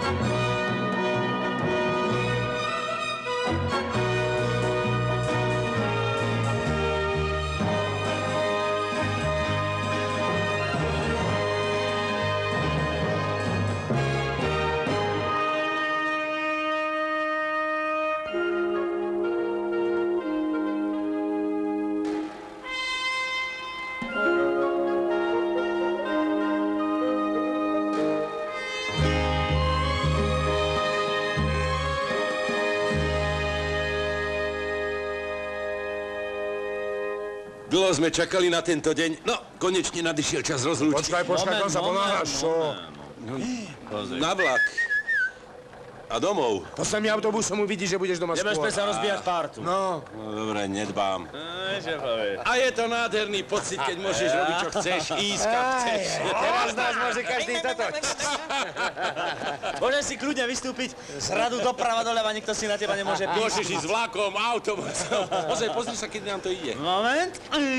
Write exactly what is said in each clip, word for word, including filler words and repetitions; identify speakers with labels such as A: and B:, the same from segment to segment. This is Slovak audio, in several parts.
A: Dlho sme čakali na tento deň. No, konečne nadišiel čas rozlúčiť.
B: Počkaj, počkaj, to sa ponáhľaš, čo?
A: Na vlak. A domov.
B: Po samý autobusom uvidíš, že budeš doma skôr.
C: Nebezpe sa rozbíjať partu.
B: No.
A: No, dobre, nedbám.
C: Čo povieš?
A: A je to nádherný pocit, keď môžeš robiť, čo chceš, ísť, kam chceš.
B: Teraz nás môže každý toto.
C: Môžeš si kľudne vystúpiť z radu doprava doľava, nikto si na teba nemôže písť.
A: Môžeš ísť vlakom, autobusom. Pozri, pozri sa, keď nám to ide.
C: Moment.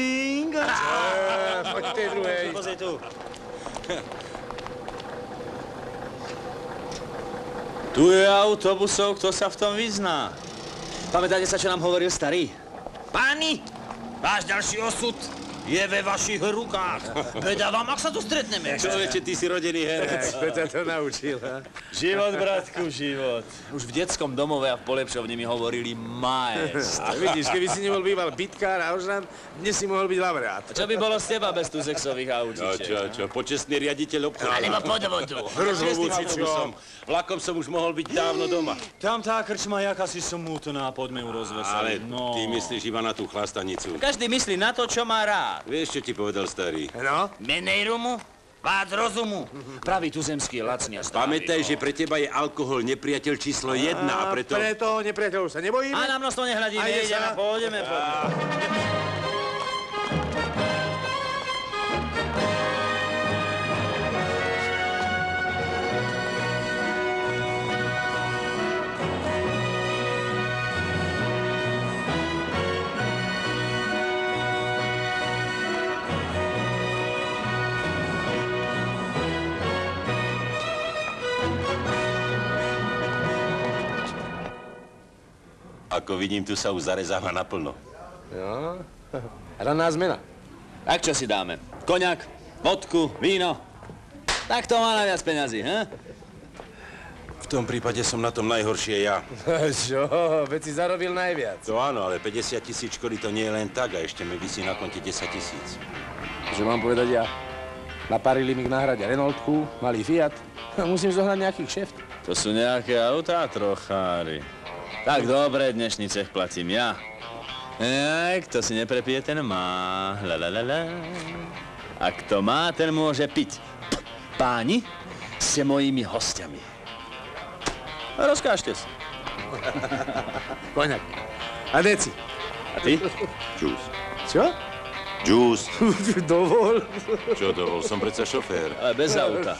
B: Poď tej druhej.
C: Pozri tu. Tu je autobusov, kto sa v tom vyzná. Pamätáte sa, čo nám hovoril starý? Páni, váš ďalší osud je ve vašich rukách. Beda vám, ak sa tu stretneme.
A: Človeče, ty si rodený herec.
B: Kto ťa to naučil, ha?
C: Život, bratku, život. Už v detskom domove a v polepšovni mi hovorili majest.
B: Vidíš, keby si nebol býval bitkár a ožran, dnes si mohol byť laureát.
C: A čo by bolo z teba bez tu sexových autičiek?
A: No čo, čo, počestný riaditeľ obchodu.
C: Alebo podvodu.
A: Rozhovúci som. Vlakom som už mohol byť dávno doma.
C: Tam tá krčma, jaká si smutná, poďme ju rozveseliť.
A: Ale
C: No.
A: ty myslíš iba na tú chlastanicu.
C: Každý myslí na to, čo má rád.
A: Vieš, čo ti povedal starý?
B: No?
C: Menej rumu, vác rozumu. Pravý tuzemský lacnia stavy.
A: Pamätaj, že pre teba je alkohol nepriateľ číslo jedna a preto...
B: Preto nepriateľov sa nebojíme.
C: A na množstvo nehľadíme,
B: Ajde
C: ideme,
B: sa.
C: pôjdeme, pôjdeme.
A: Ako vidím, tu sa už zarezáva naplno.
B: Jo, raná zmena.
C: Tak čo si dáme? Koňak, vodku, víno? Tak to má najviac peňazí, he?
A: V tom prípade som na tom najhoršie ja.
B: Čo? Veď si zarobil najviac.
A: To áno, ale päťdesiat tisíc škody to nie je len tak a ešte mi visí na konte desať tisíc.
B: Čo mám povedať ja? Naparili mi k náhrade Renaultku, malý Fiat. Musím zohnať nejaký kšeft.
C: To sú nejaké autá trochári. Tak dobre, dnešný cech platím ja. Aj, kto si neprepije, ten má. La, la, la, la. A kto má, ten môže piť. Páni, ste mojimi hostiami. Rozkážte sa.
B: Koňak. A deci.
C: A ty?
A: Džús.
B: Čo?
A: Džús.
B: Dovol.
A: Čo dovol? Som predsa šofér.
C: Ale bez auta.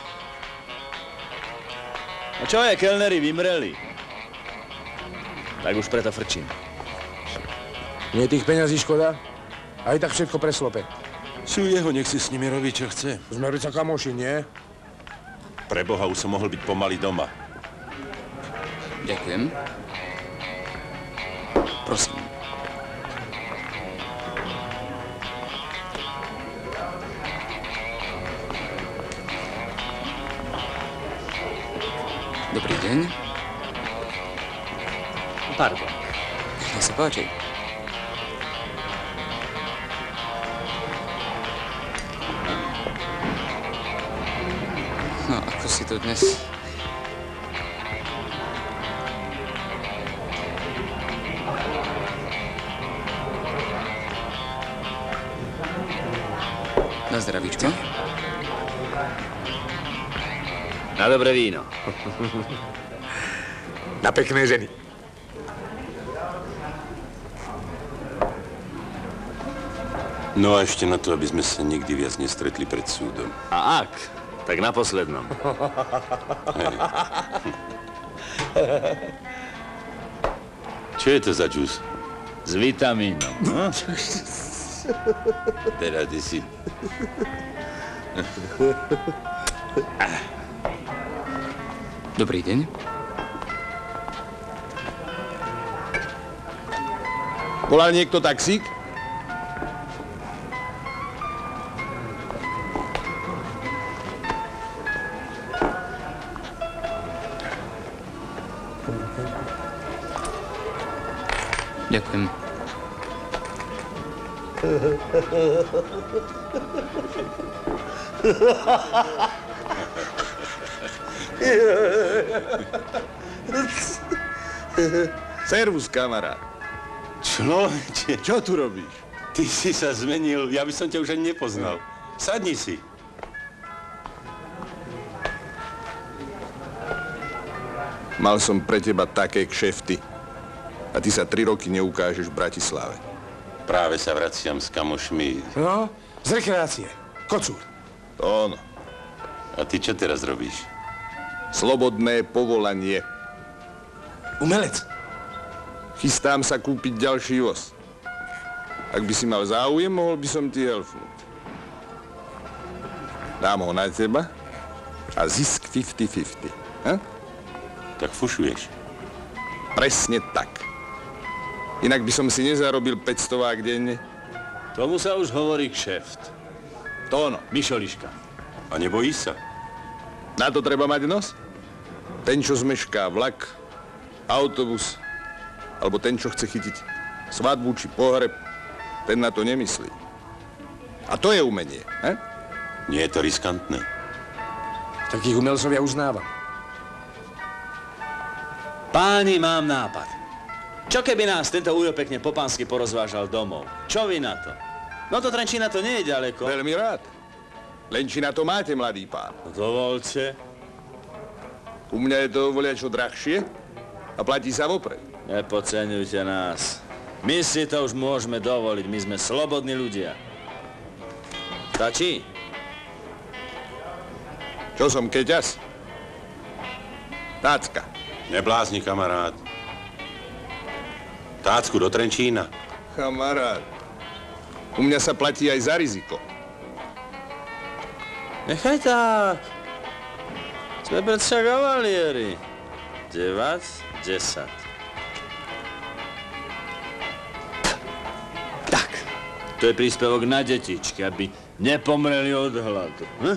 C: A čo je, kelneri vymreli? Tak už preto frčím.
B: Nie tých peňazí škoda? Aj tak všetko preslope.
A: Sú jeho, nech si s nimi robí, čo chce.
B: Sme veď sa kamoši, nie?
A: Pre Boha, už som mohol byť pomaly doma.
D: Ďakujem. Prosím. Dobrý deň.
C: Pardon.
D: Nech sa páči. No, ako si to dnes... Na zdravíčko.
C: Na dobré víno.
B: Na pekné ženy.
A: No a ešte na to, aby sme sa nikdy viac nestretli pred súdom.
C: A ak, tak na poslednom.
A: Hej. Čo je to za džús?
C: S vitamínom. Hm?
A: Teda ty si...
D: Dobrý deň.
E: Volal niekto taxík?
D: Ďakujem.
E: Servus, kamarát.
A: Človeče,
E: Čo tu robíš?
A: ty si sa zmenil, ja by som ťa už ani nepoznal. Sadni si.
E: Mal som pre teba také kšefty. A ty sa tri roky neukážeš v Bratislave.
A: Práve sa vraciam s kamošmi.
B: No, z rekreácie. Kocúr.
E: To ono.
A: A ty čo teraz robíš?
E: Slobodné povolanie.
B: Umelec.
E: Chystám sa kúpiť ďalší voz. Ak by si mal záujem, mohol by som ti helfnúť. Dám ho na teba a zisk päťdesiat päťdesiat. Hm?
A: Tak fušuješ.
E: Presne tak. Inak by som si nezarobil päťstovák denne.
C: Tomu sa už hovorí kšeft.
E: To ono.
C: Mišoliška.
A: A nebojíš sa?
E: Na to treba mať nos? Ten, čo zmešká vlak, autobus, alebo ten, čo chce chytiť svadbu či pohreb, ten na to nemyslí. A to je umenie, he?
A: Nie je to riskantné.
B: Takých umelcov ja uznávam.
C: Páni, mám nápad. Čo keby nás tento ujo pekne po pánsky porozvážal domov? Čo vy na to? No to Trenčína to nie je ďaleko.
E: Veľmi rád. Len či na to máte, mladý pán.
C: No dovolte.
E: U mňa je to voľačo drahšie a platí sa vopred.
C: Nepodceňujte nás. My si to už môžeme dovoliť, my sme slobodní ľudia. Stačí?
E: Čo som, keťas? Tácka.
A: Neblázni, kamarát. Tácku do Trenčína.
E: Kamarát. U mňa sa platí aj za riziko.
C: Nechaj tak. Sme predsa kavalieri. Devať, desať. Tak. To je príspevok na detičky, aby nepomreli od hladu. Hm?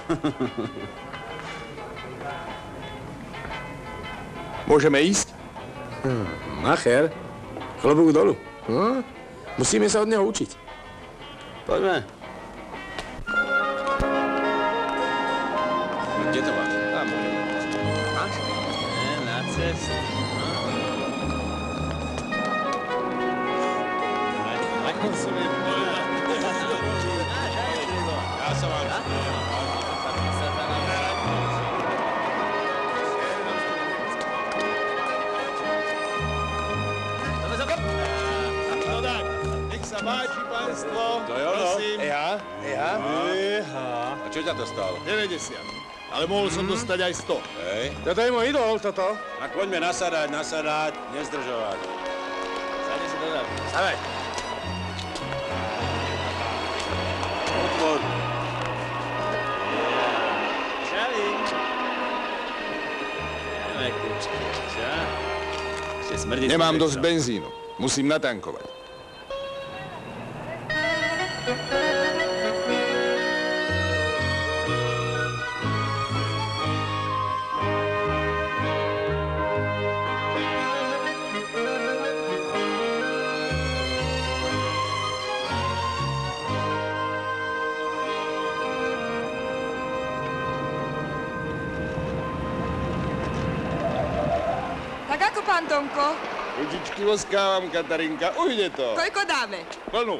E: Môžeme ísť?
B: Hm, macher. Klobúk dolu. Hm? Musíme sa od neho učiť.
C: Poďme.
A: Kde to máš?
E: Tam.
C: Máš? Ne, na ceste.
A: Ja sa vám
E: Nech sa páči, pánstvo.
A: To je ono.
E: Prosím.
B: Ja? Ja?
A: A čo ťa to stálo?
E: deväťdesiat. Ale mohol som dostať aj sto.
A: Hej.
B: Toto je môj idol, toto.
A: Tak poďme nasadať, nasadať, nezdržovať.
C: Sadni si dozadu.
B: Stavaj.
A: Otvor.
C: Čalík. Nemaj kľúčky, čo? Ešte smrdí.
E: Nemám dosť benzínu. Musím natankovať.
F: Tak ako, pán Tonko?
E: Ručičky voskávam, Katarinka. Ujde to.
F: Koľko dáme?
E: Plnú.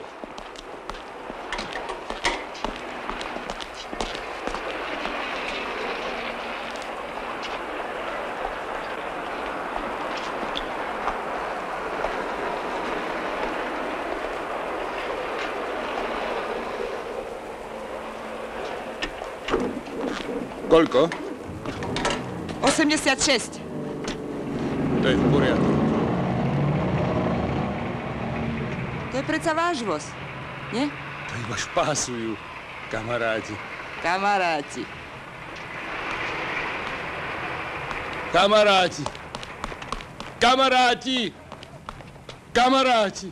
E: Koľko?
F: osemdesiatšesť.
E: To je v poriadku.
F: To je predsa váš voz, nie?
E: To iba špásujú, kamaráti.
F: Kamaráti.
B: Kamaráti! Kamaráti! Kamaráti!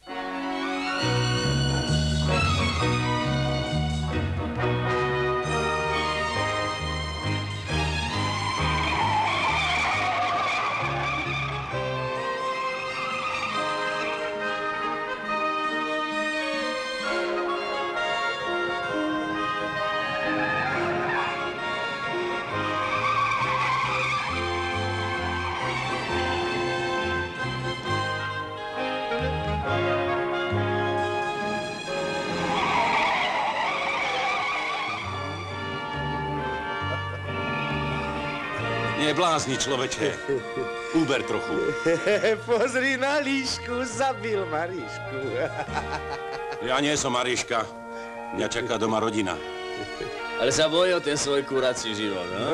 A: Neblázni, človeče. Uber trochu.
B: Pozri na líšku, zabil Marišku.
A: Ja nie som Mariška. Mňa čaká doma rodina.
C: Ale sa bojí o ten svoj kurací život, no?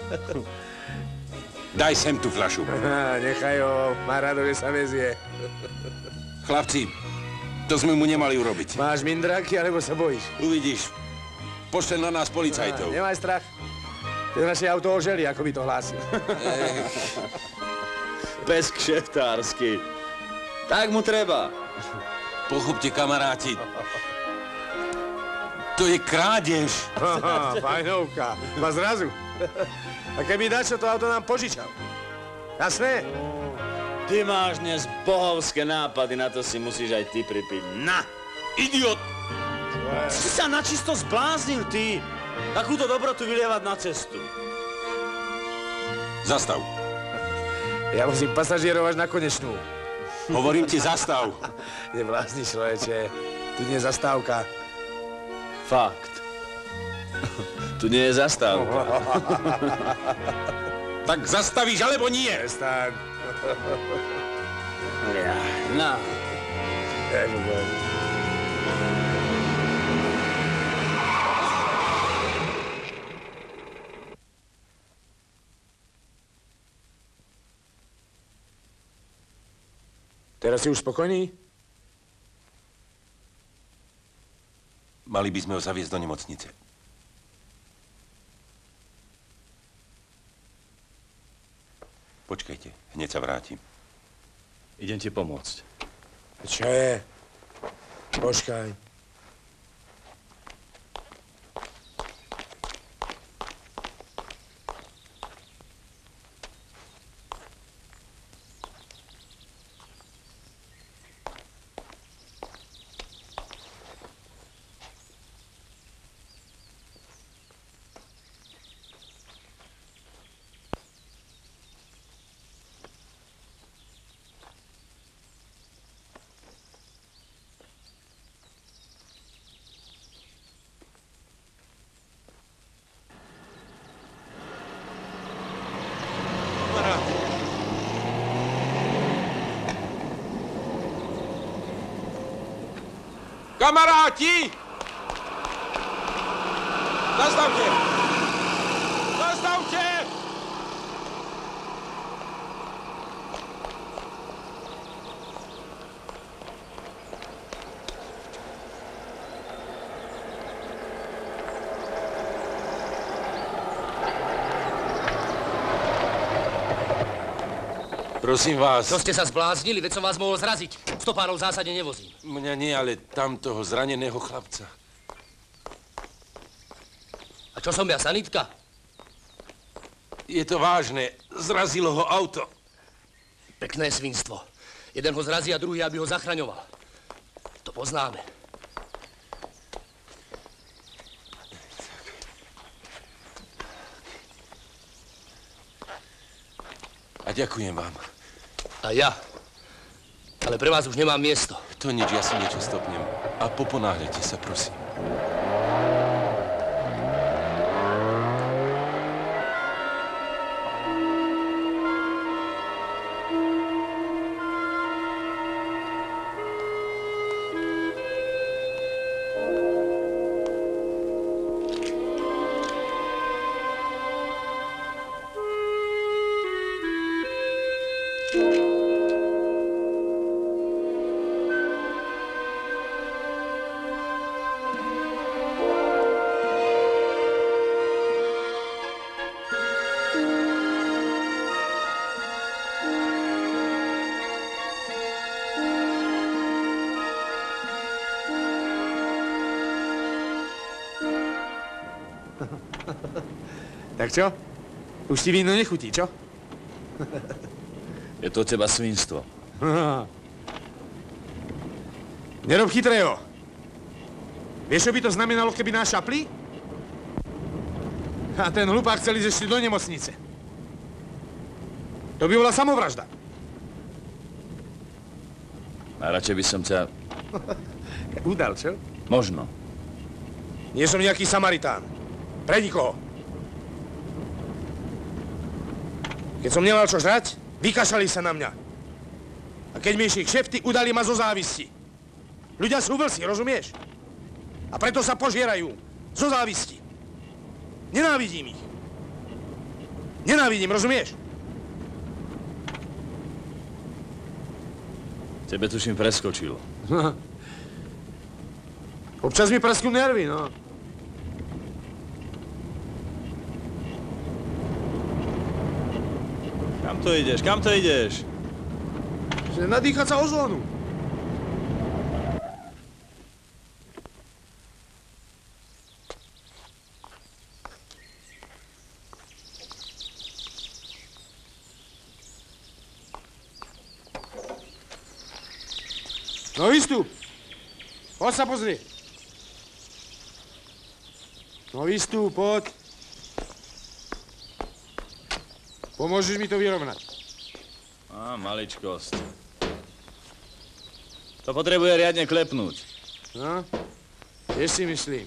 A: Daj sem tú fľašu.
B: Nechaj ho, má rado, že sa vezie.
A: Chlapci, to sme mu nemali urobiť.
B: Máš mindráky, alebo sa bojíš?
A: Uvidíš. Pošle na nás policajtov.
B: Nemaj strach. Ten naše auto oželi, ako by to hlásil.
C: Pes kšeftársky. Tak mu treba.
A: Pochopte, kamaráti. To je krádež.
B: Aha, fajnovka. Ma zrazu. A keby dačo, to auto nám požičal. Jasné?
C: Ty máš dnes bohovské nápady, na to si musíš aj ty pripiť. Na!
A: Idiot!
C: Si sa načisto zbláznil, ty! Takúto dobrotu vylievať na cestu.
A: Zastav.
B: Ja musím pasažierovať na konečnú.
A: Hovorím ti, zastav.
B: Neblázni, človeče. Tu nie je zastávka.
C: Fakt. Tu nie je zastávka.
A: Tak zastavíš, alebo nie?
B: Prestaň.
C: Na.
B: Teraz si už spokojný?
A: Mali by sme ho zaviesť do nemocnice. Počkajte, hneď sa vrátim.
C: Idem ti pomôcť.
B: Čo je? Počkaj.
A: Kamaráti! Zastavte! Zastavte! Prosím vás.
G: To ste sa zbláznili, veď som vás mohol zraziť. Stopárov v zásade nevozím.
A: Mňa nie, ale tam toho zraneného chlapca.
G: A čo som ja, sanitka?
A: Je to vážne. Zrazilo ho auto.
G: Pekné svinstvo. Jeden ho zrazí a druhý, aby ho zachraňoval. To poznáme.
A: A ďakujem vám.
G: A ja. Ale pre vás už nemám miesto.
A: To nič, ja si niečo stopnem. A poponáhľajte sa, prosím.
B: Tak čo? Už ti víno nechutí, čo?
C: Je to od teba svinstvo.
B: Nerob chytrého. Vieš, čo by to znamenalo, keby nás šapli? A ten hlupák chcel ísť ešte do nemocnice. To by bola samovražda.
C: A radšej by som ťa...
B: Udal, čo?
C: Možno.
B: Nie som nejaký Samaritán. Pre nikoho. Keď som nemal čo žrať, vykašali sa na mňa. A keď mi išli kšefty, udali ma zo závisti. Ľudia sú vlci, rozumieš? A preto sa požierajú. Zo závisti. Nenávidím ich. Nenávidím, rozumieš?
C: Tebe tuším preskočilo.
B: Občas mi prasknú nervy, no.
C: Kam to ideš? Kam to ideš?
B: Že nadýchať sa ozónu. No výstup. Poď sa pozri. No výstup, poď. Pomôžeš mi to vyrovnať.
C: Á, maličkosť. To potrebuje riadne klepnúť.
B: No, tiež si myslím.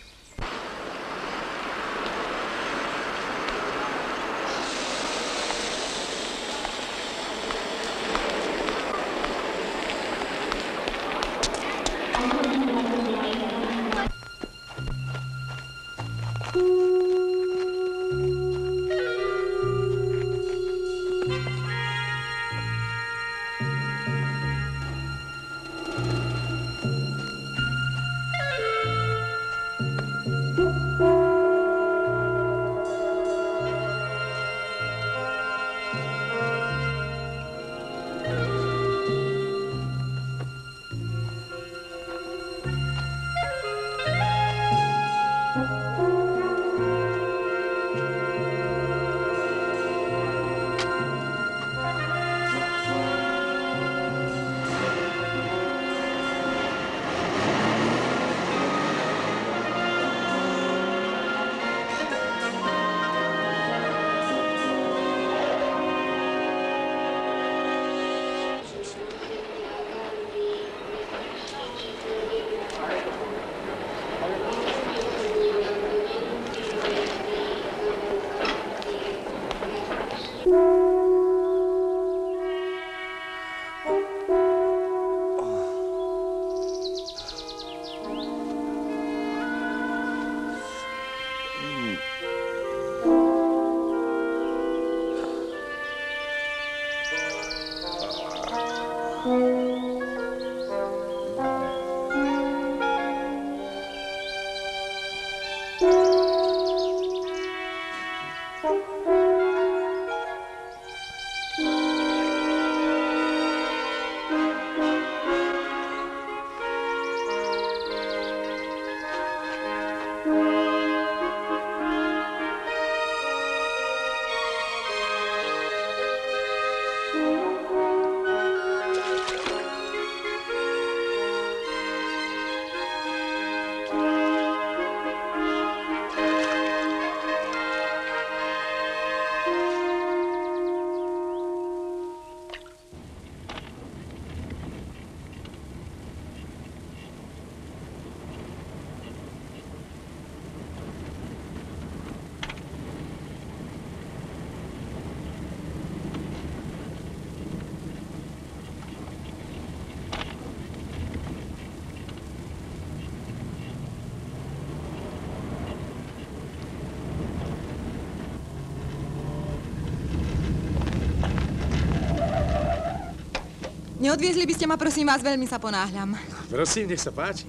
F: Neodviezli by ste ma, prosím vás, veľmi sa ponáhľam.
B: Prosím, nech sa páči.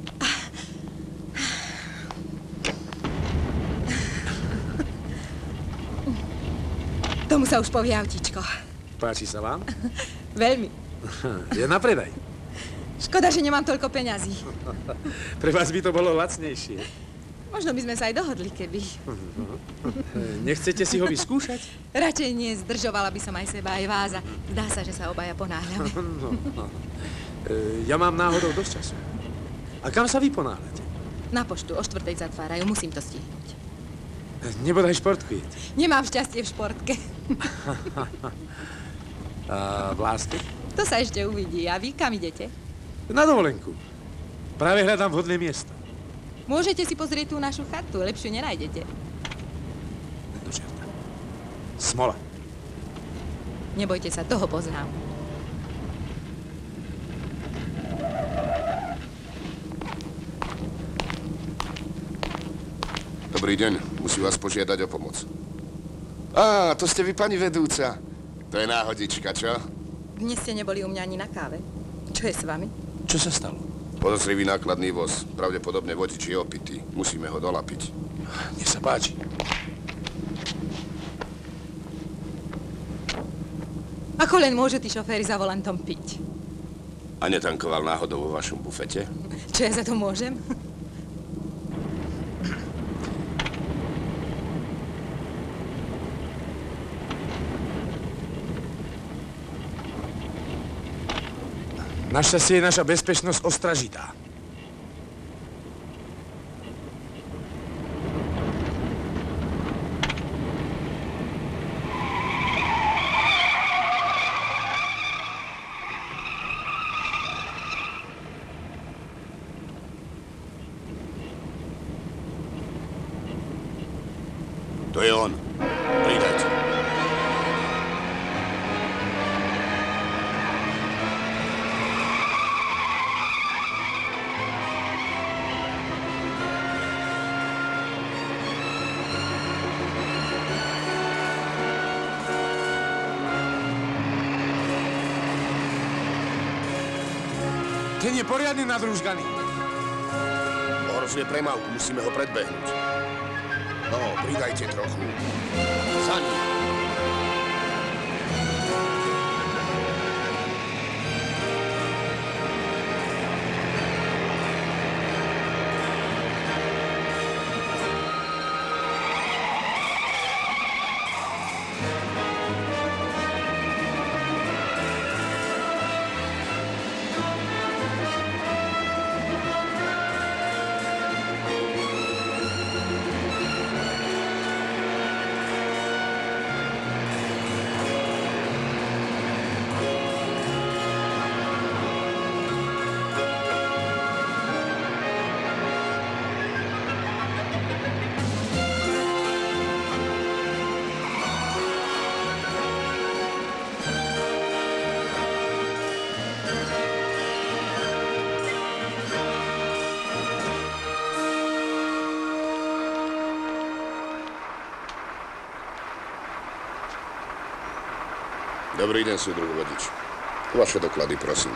F: Tomu sa už povie autíčko.
B: Páči sa vám?
F: Veľmi.
B: Je na predaj.
F: Škoda, že nemám toľko peňazí.
B: Pre vás by to bolo lacnejšie.
H: Možno by sme sa aj dohodli, keby.
B: Nechcete si ho vyskúšať?
H: Radšej nie, zdržovala by som aj seba, aj vás. A zdá sa, že sa obaja ponáhľame.
B: No, no. E, ja mám náhodou dosť času. A kam sa vy ponáhľate?
H: Na poštu, o štvrtej zatvárajú, musím to stihnúť.
B: Nebodaj športkujete.
H: Nemám šťastie v športke.
B: A v láske?
H: To sa ešte uvidí. A vy kam idete?
B: Na dovolenku. Práve hľadám vhodné miesto.
H: Môžete si pozrieť tú našu chatu, lepšiu nenájdete.
B: Do čerta. Smola.
H: Nebojte sa, toho poznám.
I: Dobrý deň, musím vás požiadať o pomoc. Á, to ste vy, pani vedúca. To je náhodička, čo?
H: Dnes ste neboli u mňa ani na káve. Čo je s vami?
B: Čo sa stalo?
I: Podozrivý nákladný voz. Pravdepodobne vodič je opitý. Musíme ho dolapiť.
B: Nech sa páči.
H: Ako len môžu tí šoféry za volantom piť?
I: A netankoval náhodou vo vašom bufete?
H: Čo ja za to môžem?
B: Našťastie je naša bezpečnosť ostražitá.
I: To je on. Pridajte.
B: Ten je poriadny nadrúžganý.
I: Ohrozuje premávku, musíme ho predbehnúť. No, pridajte trochu. Za ním. Dobrý deň, súdruh vodič. Vaše doklady, prosím.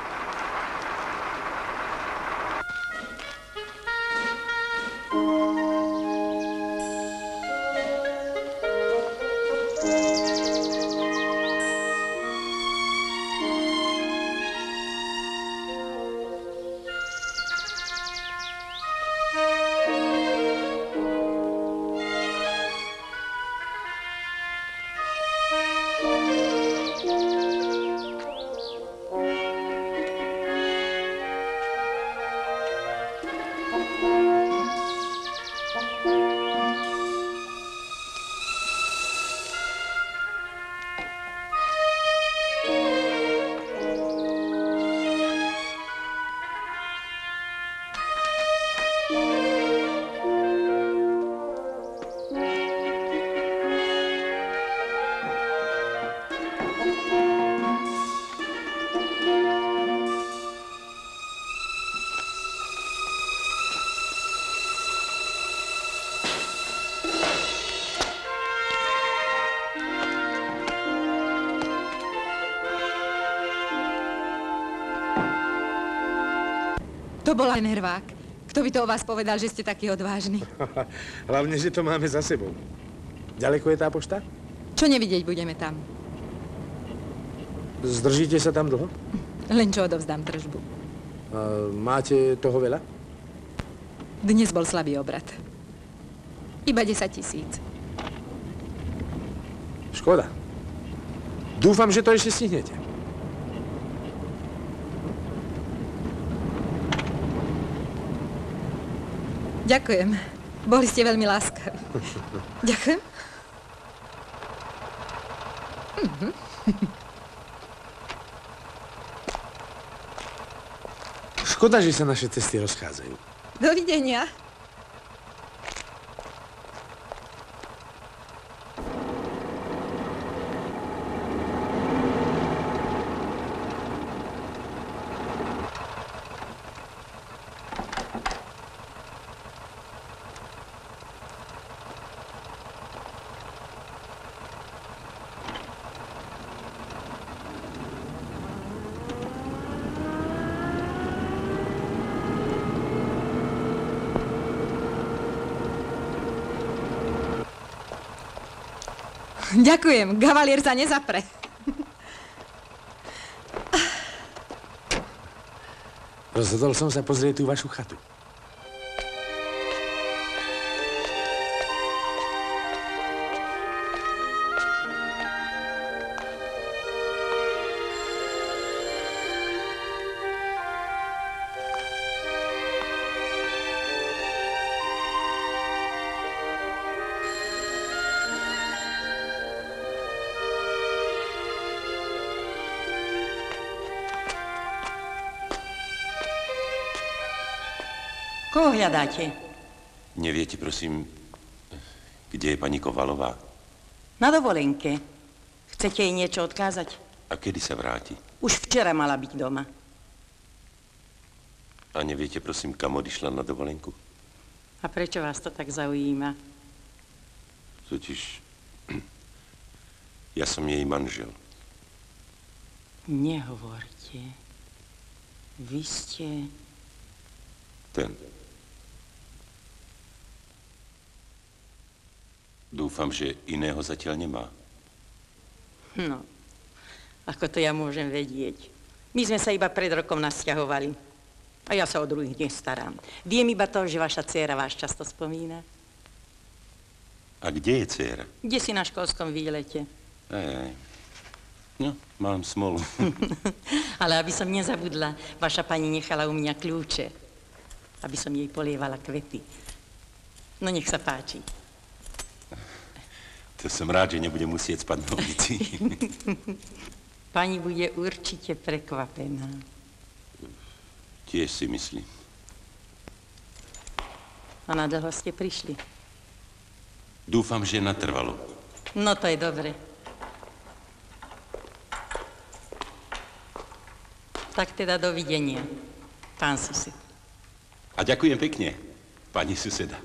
H: To bol len hervák. Kto by to o vás povedal, že ste taký odvážny?
B: Hlavne, že to máme za sebou. Ďaleko je tá pošta?
H: Čo nevidieť, budeme tam.
B: Zdržíte sa tam dlho?
H: Len čo odovzdám tržbu.
B: A máte toho veľa?
H: Dnes bol slabý obrad. Iba desať tisíc.
B: Škoda. Dúfam, že to ešte stihnete.
H: Ďakujem. Boli ste veľmi láskaví. Ďakujem. Mhm.
B: Škoda, že sa naše cesty rozchádzajú.
H: Dovidenia. Ďakujem, kavalier sa nezapre.
B: Rozhodol som sa pozrieť tú vašu chatu.
J: Koho hľadáte?
A: Neviete, prosím, kde je pani Kovalová?
J: Na dovolenke. Chcete jej niečo odkázať?
A: A kedy sa vráti?
J: Už včera mala byť doma.
A: A neviete, prosím, kam odišla na dovolenku?
J: A prečo vás to tak zaujíma?
A: Totiž... Ja som jej manžel.
J: Nehovorte. Vy ste...
A: Ten. Dúfam, že iného zatiaľ nemá.
J: No, ako to ja môžem vedieť. My sme sa iba pred rokom nasťahovali. A ja sa o druhých nestarám. Viem iba to, že vaša dcéra vás často spomína.
A: A kde je dcéra?
J: Kde si na školskom výlete?
A: Aj, aj. No, mám smolu.
J: Ale aby som nezabudla, vaša pani nechala u mňa kľúče. Aby som jej polievala kvety. No nech sa páči.
A: To som rád, že nebudem musieť spať na ulici.
J: Pani bude určite prekvapená.
A: Tiež si myslím.
J: A na dlho ste prišli?
A: Dúfam, že natrvalo.
J: No to je dobre. Tak teda dovidenia, pán sused.
A: A ďakujem pekne, pani suseda.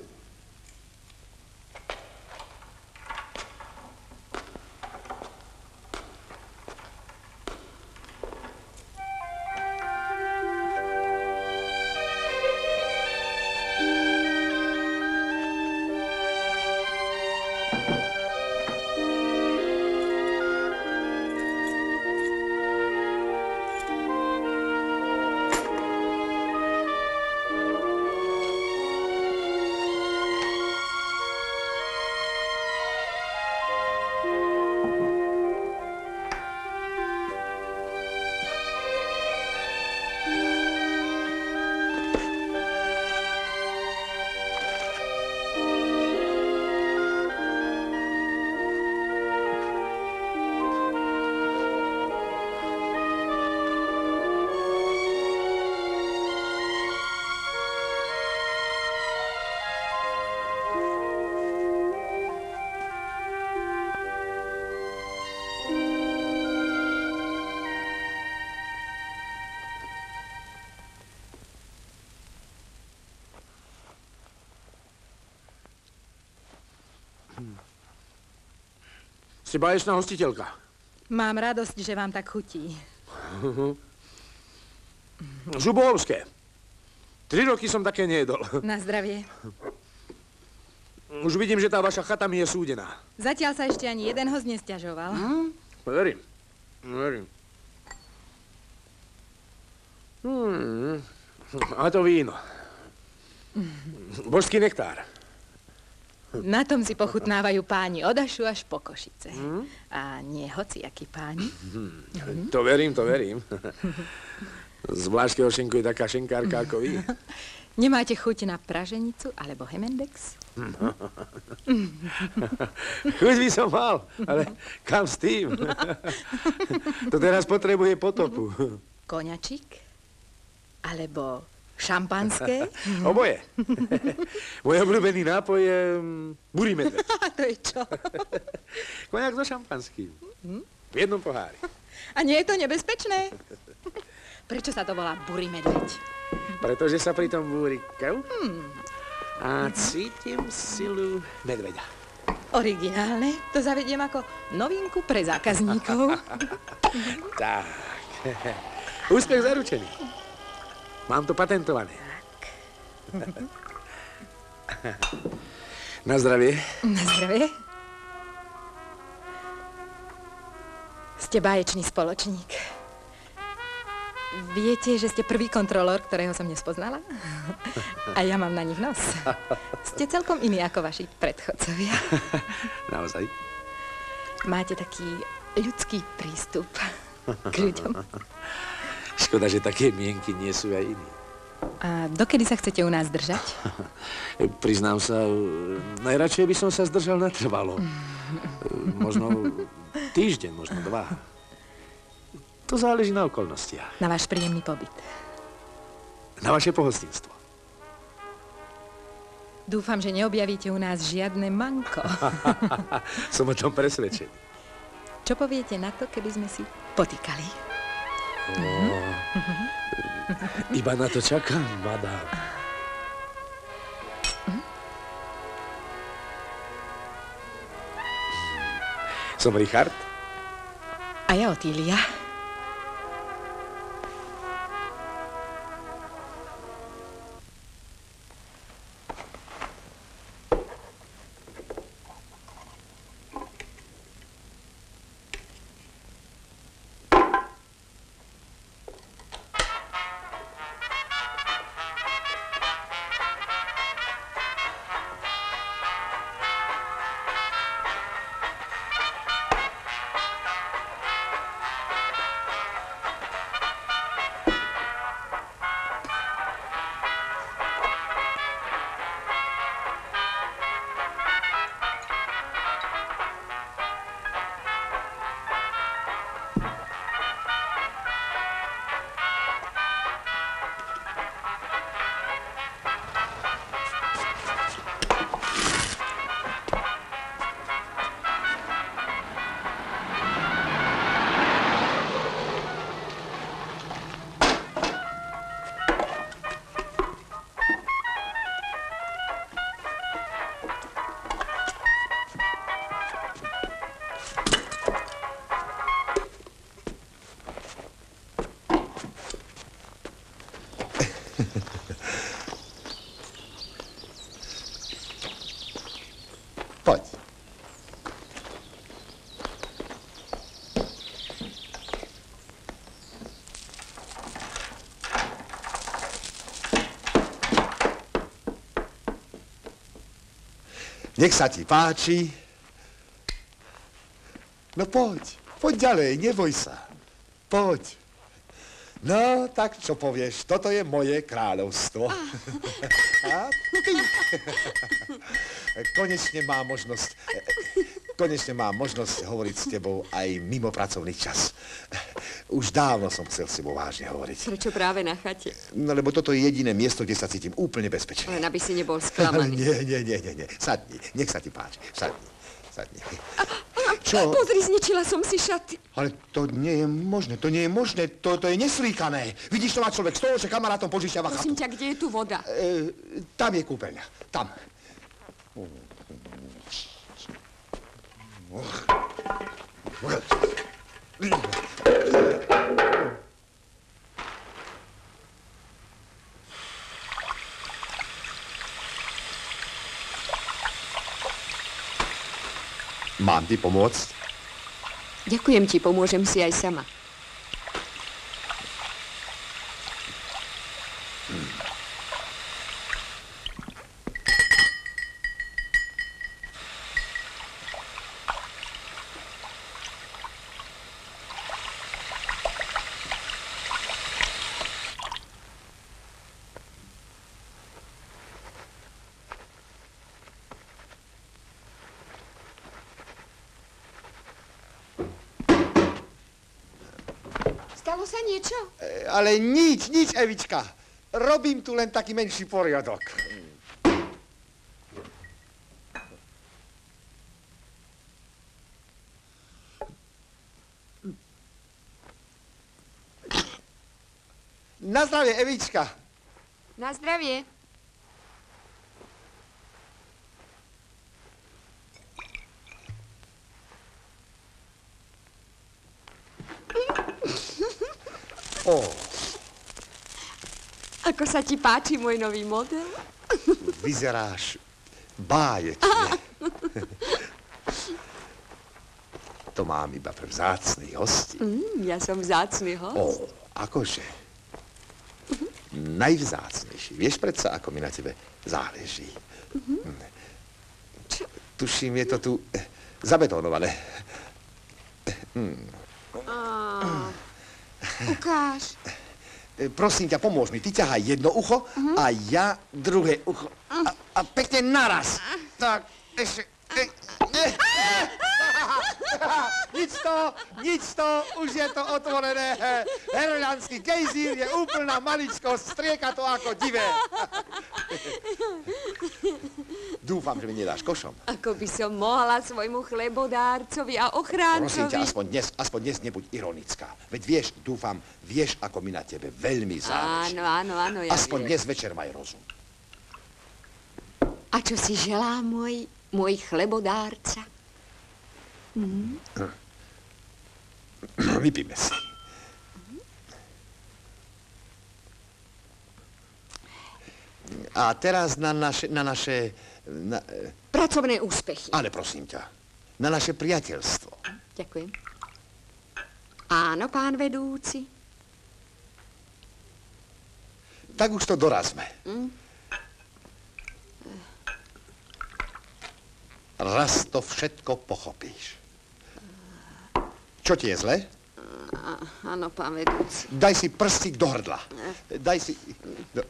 B: Ste báječná hostiteľka.
H: Mám radosť, že vám tak chutí.
B: Žubovské. Tri roky som také nejedol.
H: Na zdravie.
B: Už vidím, že tá vaša chata mi je súdená.
H: Zatiaľ sa ešte ani jeden host nesťažoval.
B: Hm? Verím. Verím. Hmm. A to víno. Božský nektár.
H: Na tom si pochutnávajú páni od Ašu až po Košice. A nie hociakí páni.
B: To verím, to verím. Z Vláškeho šenku je taká šenkárka ako vy.
H: Nemáte chuť na praženicu alebo hemendex?
B: Chuť by som mal, ale kam s tým? To teraz potrebuje potopu.
H: Koňačik? Alebo šampanské?
B: Oboje. Môj obľúbený nápoj je burý medveď.
H: To je čo?
B: Koňak so šampanským. V jednom pohári.
H: A nie je to nebezpečné? Prečo sa to volá burý medveď?
B: Pretože sa pri tom búri kev a cítim silu medveďa.
H: Originálne. To zavediem ako novinku pre zákazníkov.
B: Tak. Úspech zaručený. Mám to patentované. Na zdravie.
H: Na zdravie. Ste báječný spoločník. Viete, že ste prvý kontrolór, ktorého som nespoznala? A ja mám na nich nos. Ste celkom iní ako vaši predchodcovia.
B: Naozaj?
H: Máte taký ľudský prístup k ľuďom.
B: Škoda, že také mienky nie sú aj iní.
H: A dokedy sa chcete u nás držať?
B: Priznám sa, najradšej by som sa zdržal natrvalo. Možno týždeň, možno dva. To záleží na okolnostiach.
H: Na váš príjemný pobyt.
B: Na vaše pohostinstvo.
H: Dúfam, že neobjavíte u nás žiadne manko.
B: Som o tom presvedčený.
H: Čo poviete na to, keby sme si potýkali?
B: Oh, iba na to čakám, madám. Som Richard.
H: A ja Otília.
I: Poď. Nech sa ti páči. No poď, poď ďalej, neboj sa. Poď. No, tak čo povieš, toto je moje kráľovstvo. A ty. Konečne mám možnosť, konečne mám možnosť hovoriť s tebou aj mimo pracovný čas. Už dávno som chcel s tebou vážne hovoriť.
F: Prečo práve na chate?
I: No, lebo toto je jediné miesto, kde sa cítim úplne bezpečne.
F: Len aby si nebol sklamaný.
I: Nie, nie, nie, nie, nie. Sadni, nech sa ti páči. Sadni, sadni. Čo?
F: Pozri, zničila som si šaty.
I: Ale to nie je možné, to nie je možné, to, to je neslíkané. Vidíš, to má človek z toho, že kamarátom požičiava chatu.
F: Prosím ťa, kde je tu voda?
I: E, tam je kúpeľňa, tam. Mám ti pomôcť?
F: Ďakujem ti, pomôžem si aj sama. Stalo sa niečo?
I: E, ale nič, nič, Evička. Robím tu len taký menší poriadok. Na zdravie, Evička.
F: Na zdravie.
I: Ó,
F: Ako sa ti páči môj nový model?
I: vyzeráš báječne. To mám iba pre vzácnych hostí.
F: Mm, ja som vzácny host.
I: Ó, akože. Najvzácnejší. Vieš predsa, ako mi na tebe záleží.
F: Čo?
I: Tuším, je to tu eh, zabetónované.
F: Á, ukáž.
I: E, Prosím ťa, pomôž mi. Ty ťahaj jedno ucho a ja druhé ucho. A, a pekne naraz. Tak, ešte. E, e, nič to, nič to, už je to otvorené. Herlianský gejzír je úplná maličkosť, strieka to ako divé. Dúfam, že mi nedáš košom.
F: Ako by som mohla svojmu chlebodárcovi a ochráncovi...
I: Prosím ťa, aspoň dnes, aspoň dnes nebuď ironická. Veď vieš, dúfam, vieš, ako mi na tebe veľmi záleží.
F: Áno, áno, áno, ja
I: Aspoň
F: viem.
I: dnes večer maj rozum.
F: A čo si želá môj, môj chlebodárca? Mm.
I: Vypíme si. A teraz na naše... Na naše na,
F: Pracovné úspechy.
I: ale prosím ťa, na naše priateľstvo.
F: Ďakujem. Áno, pán vedúci.
I: Tak už to dorazme.
F: Mm.
I: Raz to všetko pochopíš. Čo ti je zle?
F: Á, áno, pán vedúci.
I: Daj si prstík do hrdla. Daj si... Do...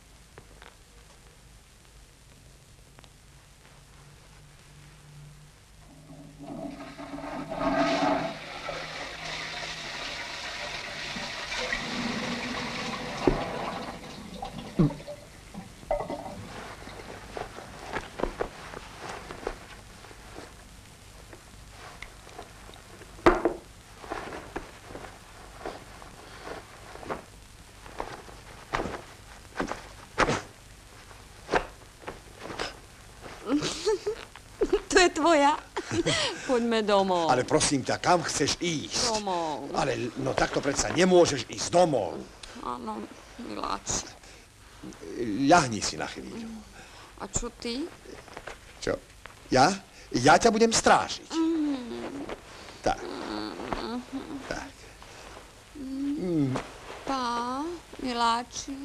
F: To je tvoja. Poďme domov.
I: Ale prosím ťa, kam chceš ísť?
F: Domov.
I: Ale no takto predsa nemôžeš ísť domov.
F: Áno, miláč.
I: Ľahni si na chvíľu.
F: A čo ty?
I: Čo? Ja? Ja ťa budem strážiť.
F: Mm.
I: Tak.
F: Mm.
I: Tak.
F: Mm. Pá, miláči.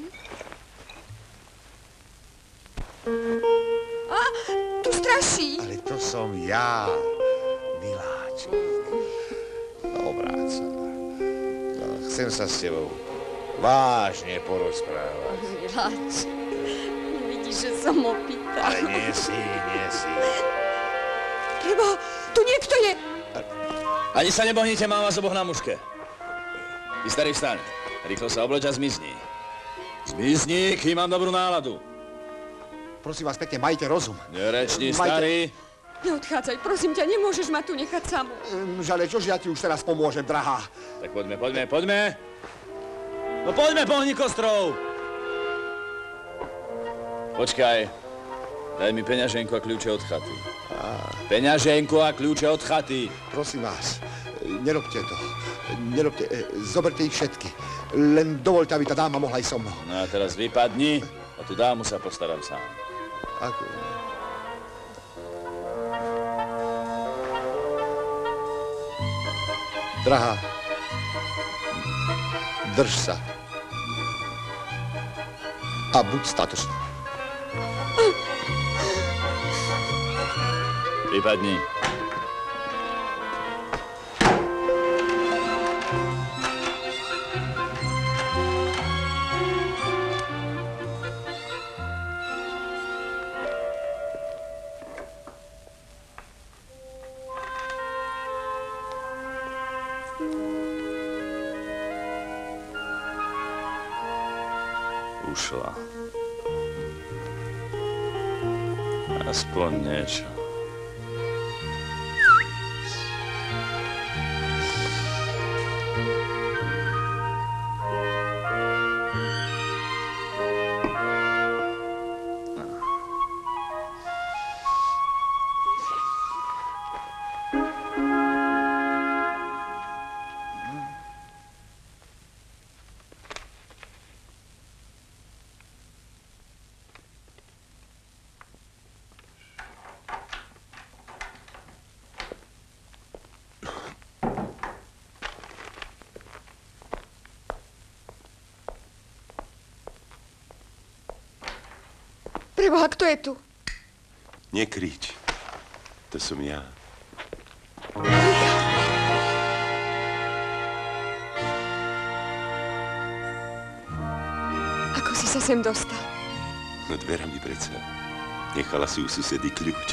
F: A, tu straší.
I: Ale to som ja, miláčik. Obráť sa. No, chcem sa s tebou vážne porozprávať.
F: Miláč, nevidíš, že som opýta.
I: Ale nie si, nie si.
F: Lebo tu niekto je.
C: Ani sa nebohnite, mám vás oboch na muške. Ty starý vstaň. Rýchlo sa obleč a zmizni. Zmizni, kým mám dobrú náladu.
I: Prosím vás pekne, majte rozum.
C: Nerečni,
I: Majte-
C: starý.
F: Neodchádzaj, prosím ťa, nemôžeš ma tu nechať samú.
I: Hm, Žale, čože ja ti už teraz pomôžem, drahá.
C: Tak poďme, poďme, poďme. No poďme, pohni kostrov. Počkaj. Daj mi peňaženku a kľúče od chaty. Peňaženku a kľúče od chaty.
I: Prosím vás, nerobte to. Nerobte, e, zoberte ich všetky. Len dovoľte, aby tá dáma mohla ísť so mnou.
C: No a teraz vypadni a tú dámu sa postaram sám.
I: Ako? Drahá, drž sa. A buď statočná.
C: Vypadni. ušla. Aspoň niečo.
F: Preboha, kto je tu?
A: Nekrič. To som ja.
F: Ako si sa sem dostal?
A: No dverami predsa. Nechala si u susedy kľúč.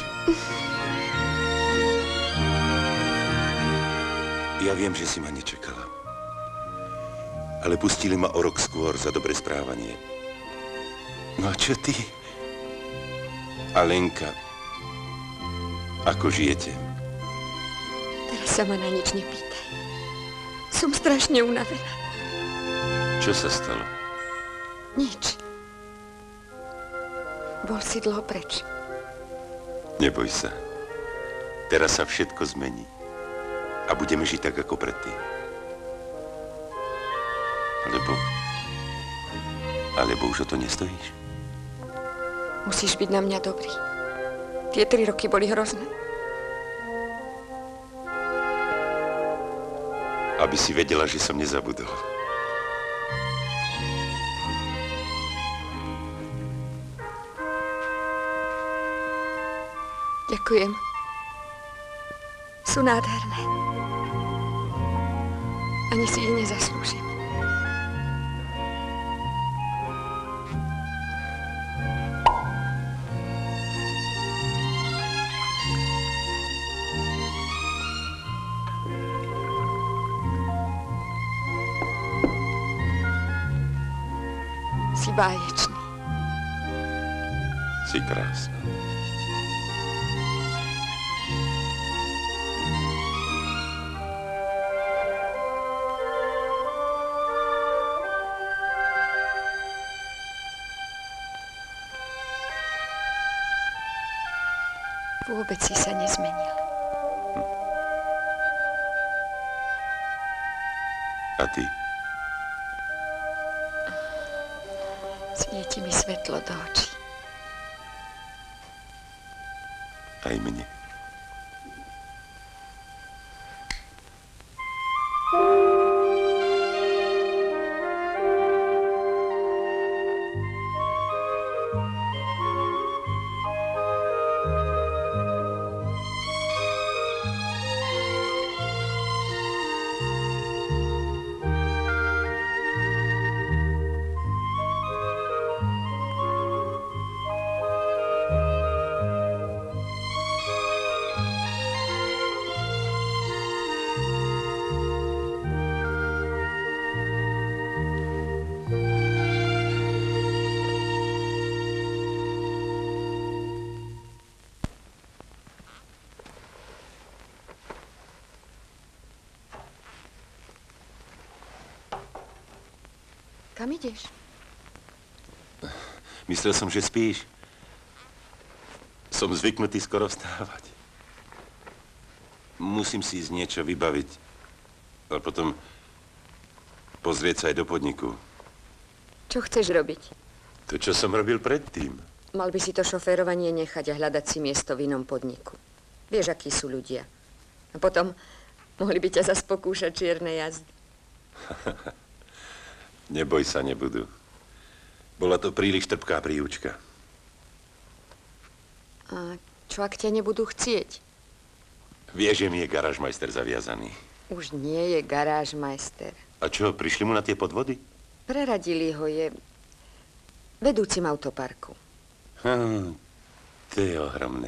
A: Ja viem, že si ma nečakala. Ale pustili ma o rok skôr za dobre správanie. No a čo ty? Alenka, ako žijete?
F: Teraz sa ma na nič nepýtaj. Som strašne unavená.
A: Čo sa stalo?
F: Nič. Bol si dlho preč.
A: Neboj sa. Teraz sa všetko zmení. A budeme žiť tak, ako predtým. Alebo... Alebo už o to nestojíš?
F: Musíš byť na mňa dobrý. Tie tri roky boli hrozné.
A: Aby si vedela, že som nezabudol.
F: Ďakujem. Sú nádherné. Ani si ich nezaslúžim. Si báječný.
A: Si krásna.
F: Vôbec si sa nezmenil.
A: Hm. A ty?
F: Svieti mi svetlo do očí.
A: Aj mne.
F: Kam ideš?
A: Myslel som, že spíš. Som zvyknutý skoro vstávať. Musím si ísť niečo vybaviť. A potom pozrieť sa aj do podniku.
F: Čo chceš robiť?
A: To, čo som robil predtým.
F: Mal by si to šoférovanie nechať a hľadať si miesto v inom podniku. Vieš, akí sú ľudia. A potom mohli by ťa zas pokúšať čierne jazdy.
A: Neboj sa, nebudú. Bola to príliš trpká príučka.
F: A čo, ak ťa nebudú chcieť?
A: Vieš, že mi je garážmajster zaviazaný.
F: Už nie je garážmajster.
A: A čo, prišli mu na tie podvody?
F: Preradili ho, je vedúcim autoparku.
A: Hm, to je ohromné.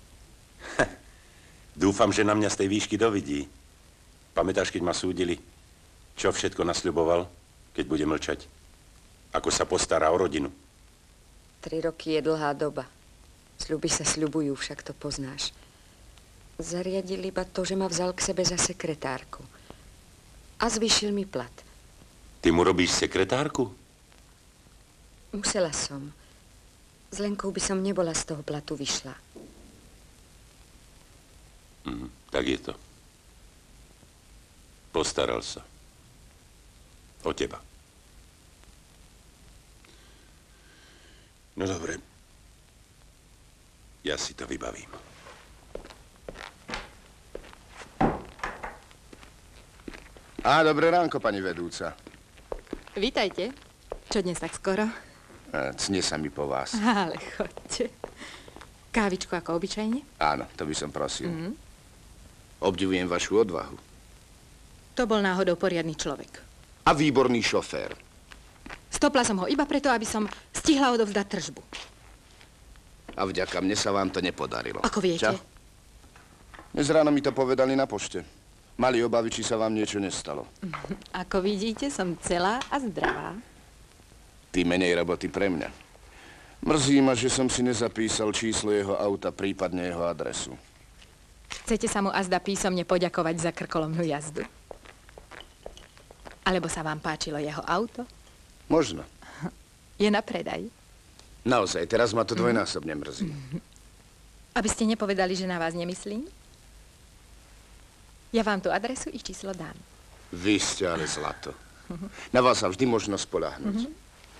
A: Dúfam, že na mňa z tej výšky dovidí. Pamätáš, keď ma súdili, čo všetko nasľuboval, keď bude mlčať? Ako sa postará o rodinu.
F: Tri roky je dlhá doba. Sľuby sa sľubujú, však to poznáš. Zariadil iba to, že ma vzal k sebe za sekretárku. A zvýšil mi plat.
A: Ty mu robíš sekretárku?
F: Musela som. S Lenkou by som nebola z toho platu vyšla.
A: Mm, tak je to. Postaral sa. O teba. No dobre. Ja si to vybavím.
K: Á, dobré ránko, pani vedúca.
H: Vítajte. Čo dnes tak skoro?
K: E, cne sa mi po vás.
H: Ale chodte. Kávičku ako obyčajne?
K: Áno, to by som prosil.
H: Mm.
K: Obdivujem vašu odvahu.
H: To bol náhodou poriadny človek.
K: A výborný šofér.
H: Stopla som ho iba preto, aby som stihla odovzdať tržbu.
K: A vďaka mne sa vám to nepodarilo.
H: Ako viete?
K: Ča? Dnes ráno mi to povedali na pošte. Mali obavy, či sa vám niečo nestalo.
H: Ako vidíte, som celá a zdravá.
K: Ty menej roboty pre mňa. Mrzí ma, že som si nezapísal číslo jeho auta, prípadne jeho adresu.
H: Chcete sa mu azda písomne poďakovať za krkolomnú jazdu? Alebo sa vám páčilo jeho auto?
K: Možno.
H: Je na predaj.
K: Naozaj, teraz ma to dvojnásobne mrzí.
H: Aby ste nepovedali, že na vás nemyslím? Ja vám tú adresu i číslo dám.
K: Vy ste ale zlato. Na vás sa vždy možno spoľahnúť.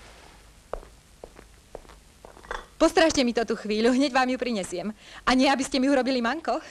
H: Postrážte mi to tú chvíľu, hneď vám ju prinesiem. A nie, aby ste mi urobili manko.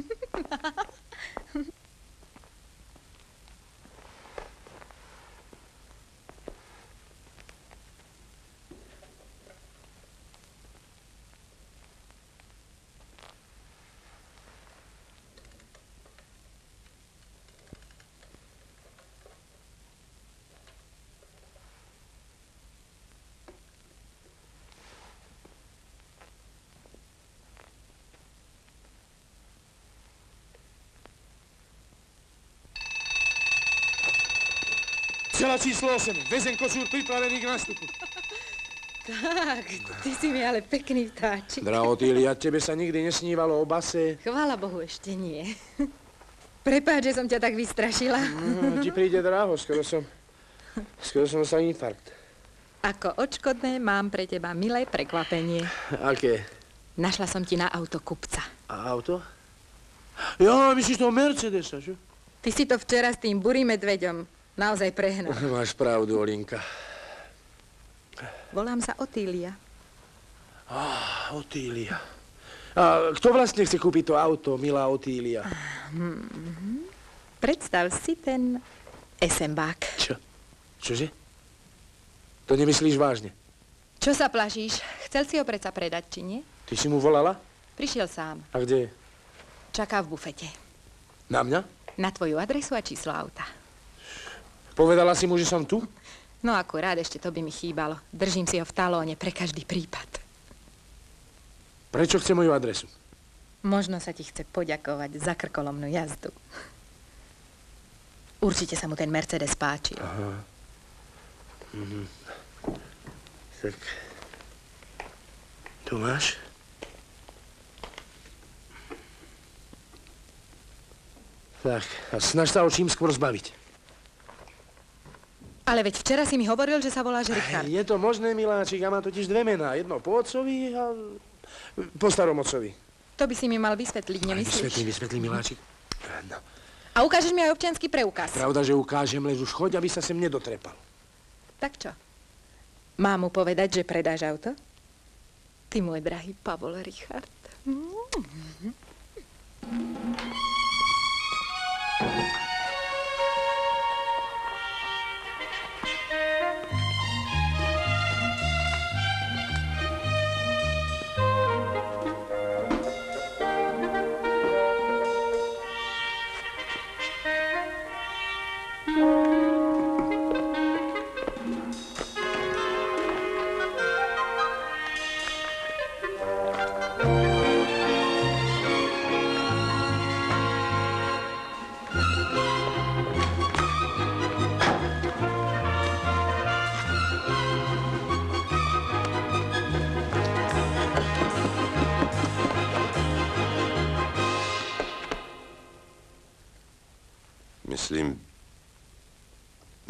B: Cela číslo osem. Väzeň Kocúr pripravený k nástupu.
H: Tak, ty si mi ale pekný vtáčik.
B: Drahotília, tebe sa nikdy nesnívalo o base?
H: Chvála Bohu, ešte nie. Prepáč, že som ťa tak vystrašila.
B: Mm, ti príde dráho, skoro som... Skoro som sa infarkt.
H: Ako odškodné mám pre teba milé prekvapenie.
B: Aké?
H: Našla som ti na auto kupca.
B: A auto? Jo, myslíš toho Mercedesa, čo?
H: Ty si to včera s tým burým medveďom naozaj prehnal.
B: Máš pravdu, Olinka.
H: Volám sa Otília.
B: Ah, Otília. A kto vlastne chce kúpiť to auto, milá Otília?
H: Hmm. Predstav si ten esembák.
B: Čo? Čože? To nemyslíš vážne?
H: Čo sa plašíš? Chcel si ho predsa predať, či nie?
B: Ty si mu volala?
H: Prišiel sám.
B: A kde je?
H: Čaká v bufete.
B: Na mňa?
H: Na tvoju adresu a číslo auta.
B: Povedala si mu, že som tu?
H: No akurát, ešte to by mi chýbalo. Držím si ho v talóne pre každý prípad.
B: Prečo chce moju adresu?
H: Možno sa ti chce poďakovať za krkolomnú jazdu. Určite sa mu ten Mercedes páčil.
B: Aha. Mhm. Tak... Tu máš? Tak, a snaž sa o čím skôr zbaviť.
H: Ale veď včera si mi hovoril, že sa voláš Richard.
B: Je to možné, miláčik, ja mám totiž dve mená. Jedno po otcovi a po starom otcovi.
H: To by si mi mal vysvetliť, nemyslíš?
B: Vysvetlím, vysvetlím, miláčik. No.
H: A ukážeš mi aj občiansky preukaz.
B: Pravda, že ukážem, lež už choď, aby sa sem nedotrepal.
H: Tak čo? Mám mu povedať, že predáš auto? Ty, môj drahý Pavol Richard. Mm-hmm.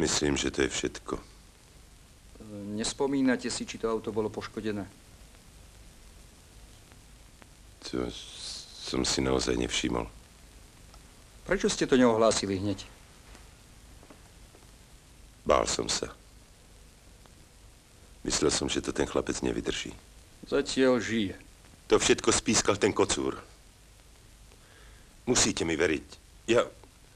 A: Myslím, že to je všetko.
L: Nespomínate si, či to auto bolo poškodené?
A: To som si naozaj nevšimol.
L: Prečo ste to neohlásili hneď?
A: Bál som sa. Myslel som, že to ten chlapec nevydrží.
L: Zatiaľ žije.
A: To všetko spískal ten kocúr. Musíte mi veriť. Ja...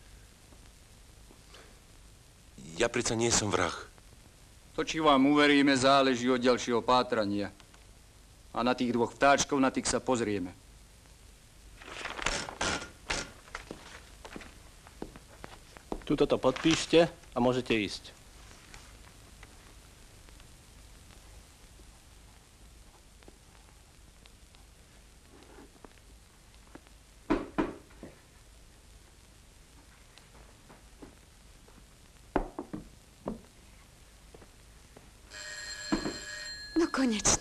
A: Ja predsa nie som vrah.
L: To, či vám uveríme, záleží od ďalšieho pátrania. A na tých dvoch vtáčkov, na tých sa pozrieme.
M: Tuto to podpíšte a môžete ísť.
F: No konečne.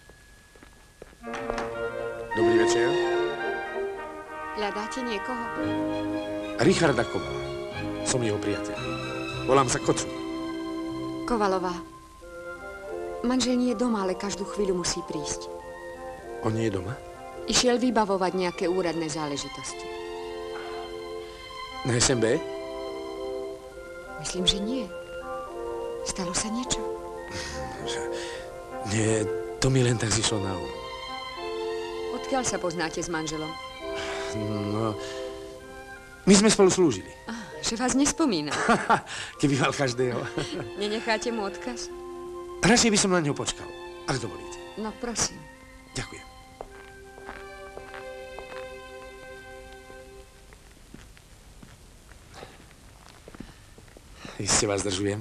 B: Dobrý večer.
F: Hľadáte niekoho?
B: Richarda Kovala. Som jeho priateľ. Volám sa Kocúr.
F: Kovalová. Manžel nie je doma, ale každú chvíľu musí prísť.
B: On nie je doma?
F: Išiel vybavovať nejaké úradné záležitosti.
B: Na es em bé?
F: Myslím, že nie. Stalo sa niečo?
B: Nie, to mi len tak zišlo na um.
F: Odkiaľ sa poznáte s manželom?
B: No, my sme spolu slúžili.
F: Ah, že vás nespomína.
B: Keby mal každého.
F: Nenecháte mu odkaz?
B: Radšej by som na ňo počkal, ak dovolíte.
F: No, prosím.
B: Ďakujem. Iste vás zdržujem.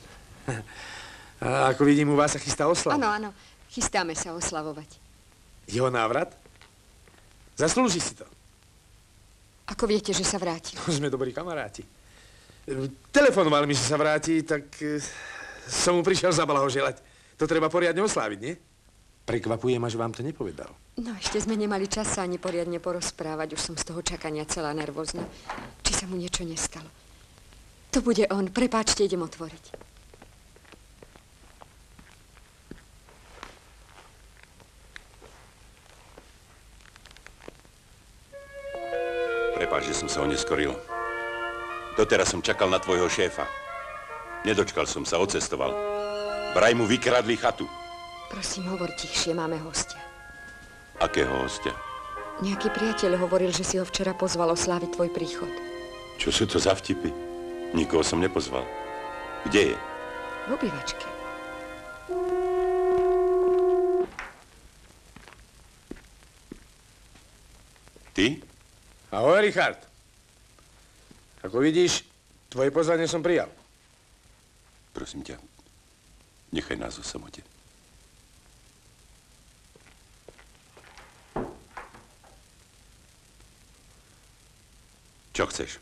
B: A ako vidím, u vás sa chystá oslava.
F: Áno, áno. Chystáme sa oslavovať.
B: Jeho návrat? Zaslúži si to.
F: Ako viete, že sa vráti?
B: No, sme dobrí kamaráti. Telefonoval mi, že sa vráti, tak e, som mu prišiel zablahoželať. To treba poriadne osláviť, nie? Prekvapuje ma, že vám to nepovedal.
F: No, ešte sme nemali čas sa ani poriadne porozprávať. Už som z toho čakania celá nervózna. Či sa mu niečo nestalo. To bude on. Prepáčte, idem otvoriť.
A: Prepáč, že som sa oneskoril. Doteraz som čakal na tvojho šéfa. Nedočkal som sa, odcestoval. Vraj mu vykradli chatu.
F: Prosím, hovor tichšie, máme hostia.
A: Akého hostia?
F: Nejaký priateľ hovoril, že si ho včera pozval osláviť tvoj príchod.
A: Čo sú to za vtipy? Nikoho som nepozval. Kde je?
F: V obývačke.
A: Ty?
B: Ahoj, Richard. Ako vidíš, tvoje pozvanie som prijal.
A: Prosím ťa, nechaj nás o samote. Čo chceš?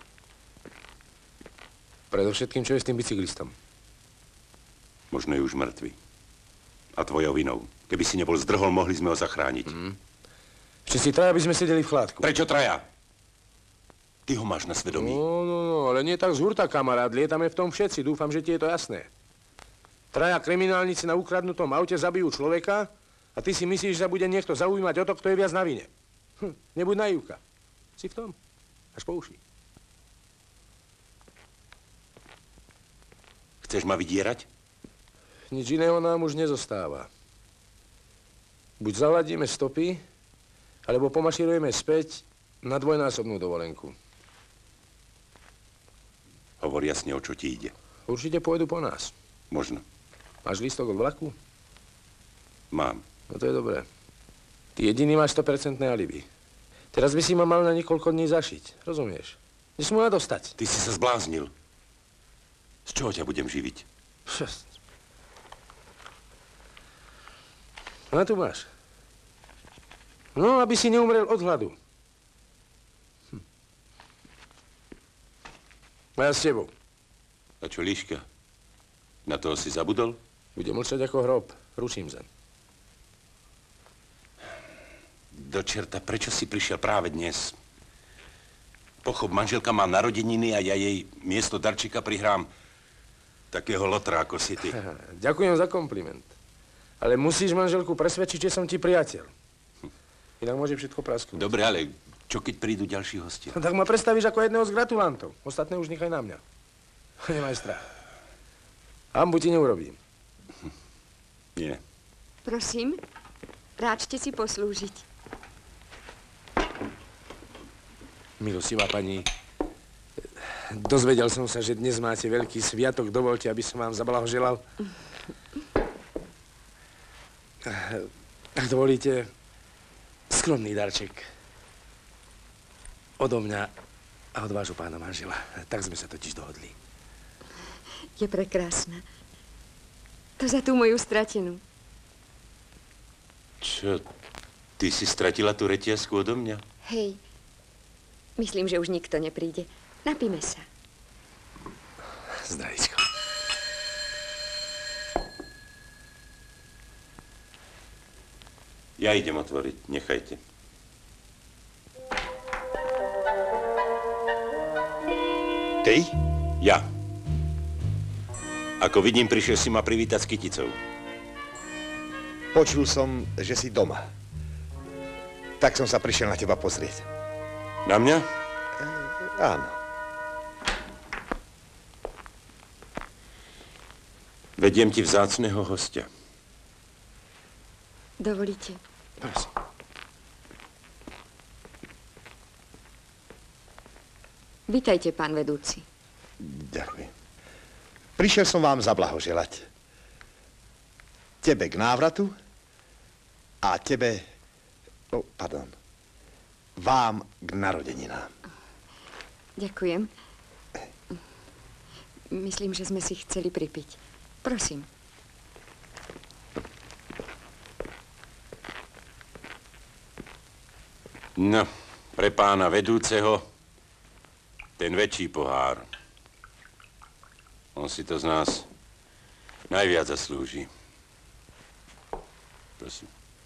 B: Predovšetkým, čo je s tým bicyklistom?
A: Možno je už mŕtvy. A tvojou vinou. Keby si nebol zdrhol, mohli sme ho zachrániť.
B: Mm. Všetci traja by sme sedeli v chládku.
A: Prečo traja? Ty ho máš na svedomí.
B: No, no, no, ale nie tak z hurta, kamarát. Lietame v tom všetci. Dúfam, že ti je to jasné. Traja kriminálnici na ukradnutom aute zabijú človeka a ty si myslíš, že sa bude niekto zaujímať o to, kto je viac na vine. Hm, nebuď naivka. Si v tom? Až po uši.
A: Chceš ma vydierať?
B: Nič iného nám už nezostáva. Buď zaladíme stopy, alebo pomašírujeme späť na dvojnásobnú dovolenku.
A: Hovor jasne, o čo ti ide.
B: Určite pôjdu po nás.
A: Možno.
B: Máš lístok od vlaku?
A: Mám.
B: No to je dobré. Ty jediný máš sto percent alibi. Teraz by si ma mal na niekoľko dní zašiť. Rozumieš? Nesmú ma dostať.
A: Ty si sa zbláznil. Z čoho ťa budem živiť?
B: No a tu máš. No, aby si neumrel od hladu. Hm. A ja s tebou.
A: A čo, Líška? Na toho si zabudol?
B: Bude mlčať ako hrob. Ručím zem.
A: Do čerta, prečo si prišiel práve dnes? Pochop, manželka má narodeniny a ja jej miesto darčeka prihrám takého lotra ako si ty.
B: Ďakujem za kompliment. Ale musíš manželku presvedčiť, že som ti priateľ. Inak môže všetko prasknúť.
A: Dobre, ale čo keď prídu ďalší hostia?
B: No, tak ma predstavíš ako jedného z gratulantov. Ostatné už nechaj na mňa. Nemaj strach. Hambu ti neurobím.
A: Nie.
F: Prosím, ráčte si poslúžiť.
B: Milostivá pani, dozvedel som sa, že dnes máte veľký sviatok. Dovolte, aby som vám zablahoželal. Ak dovolíte, skromný darček. Odo mňa a od vášho pána manžela. Tak sme sa totiž dohodli.
F: Je prekrásna. To za tú moju stratenú.
A: Čo? Ty si stratila tú reťazku odo mňa?
F: Hej, myslím, že už nikto nepríde. Napíme sa.
B: Zdravíčko.
A: Ja idem otvoriť, nechajte. Ty? Ja. Ako vidím, prišiel si ma privítať s kyticou.
I: Počul som, že si doma. Tak som sa prišiel na teba pozrieť.
A: Na mňa?
I: E, áno.
A: Vediem ti vzácneho hostia.
F: Dovolíte?
B: Prosím.
F: Vítajte, pán vedúci.
I: Ďakujem. Prišiel som vám zablahoželať. Tebe k návratu a tebe, oh, pardon, vám k narodeninám.
F: Ďakujem. Myslím, že sme si chceli pripiť. Prosím.
A: No, pre pána vedúceho ten väčší pohár. On si to z nás najviac zaslúži. Prosím.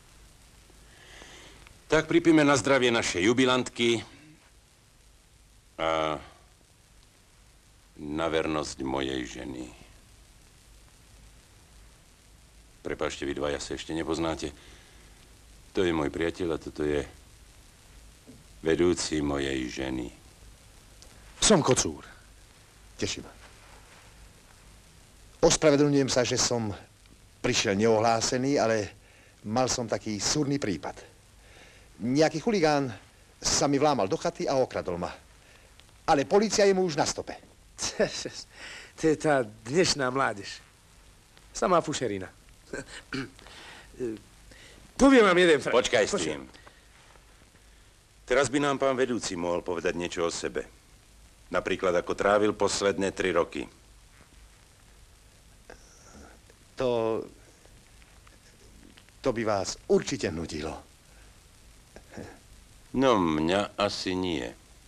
A: Tak pripíme na zdravie našej jubilantky a na vernosť mojej ženy. Prepáčte, vy dvaja sa ešte nepoznáte. To je môj priateľ a toto je vedúci mojej ženy.
B: Som kocúr.
I: Teší ma. Ospravedlňujem sa, že som prišiel neohlásený, ale mal som taký súrny prípad. Nejaký chuligán sa mi vlámal do chaty a okradol ma. Ale polícia je mu už na stope.
B: To je tá dnešná mládež. Samá fušerina. Poviem vám jeden fakt.
A: Počkaj s tým. Teraz by nám pán vedúci mohol povedať niečo o sebe. Napríklad, ako trávil posledné tri roky.
I: To... To by vás určite nudilo.
A: No, mňa asi nie.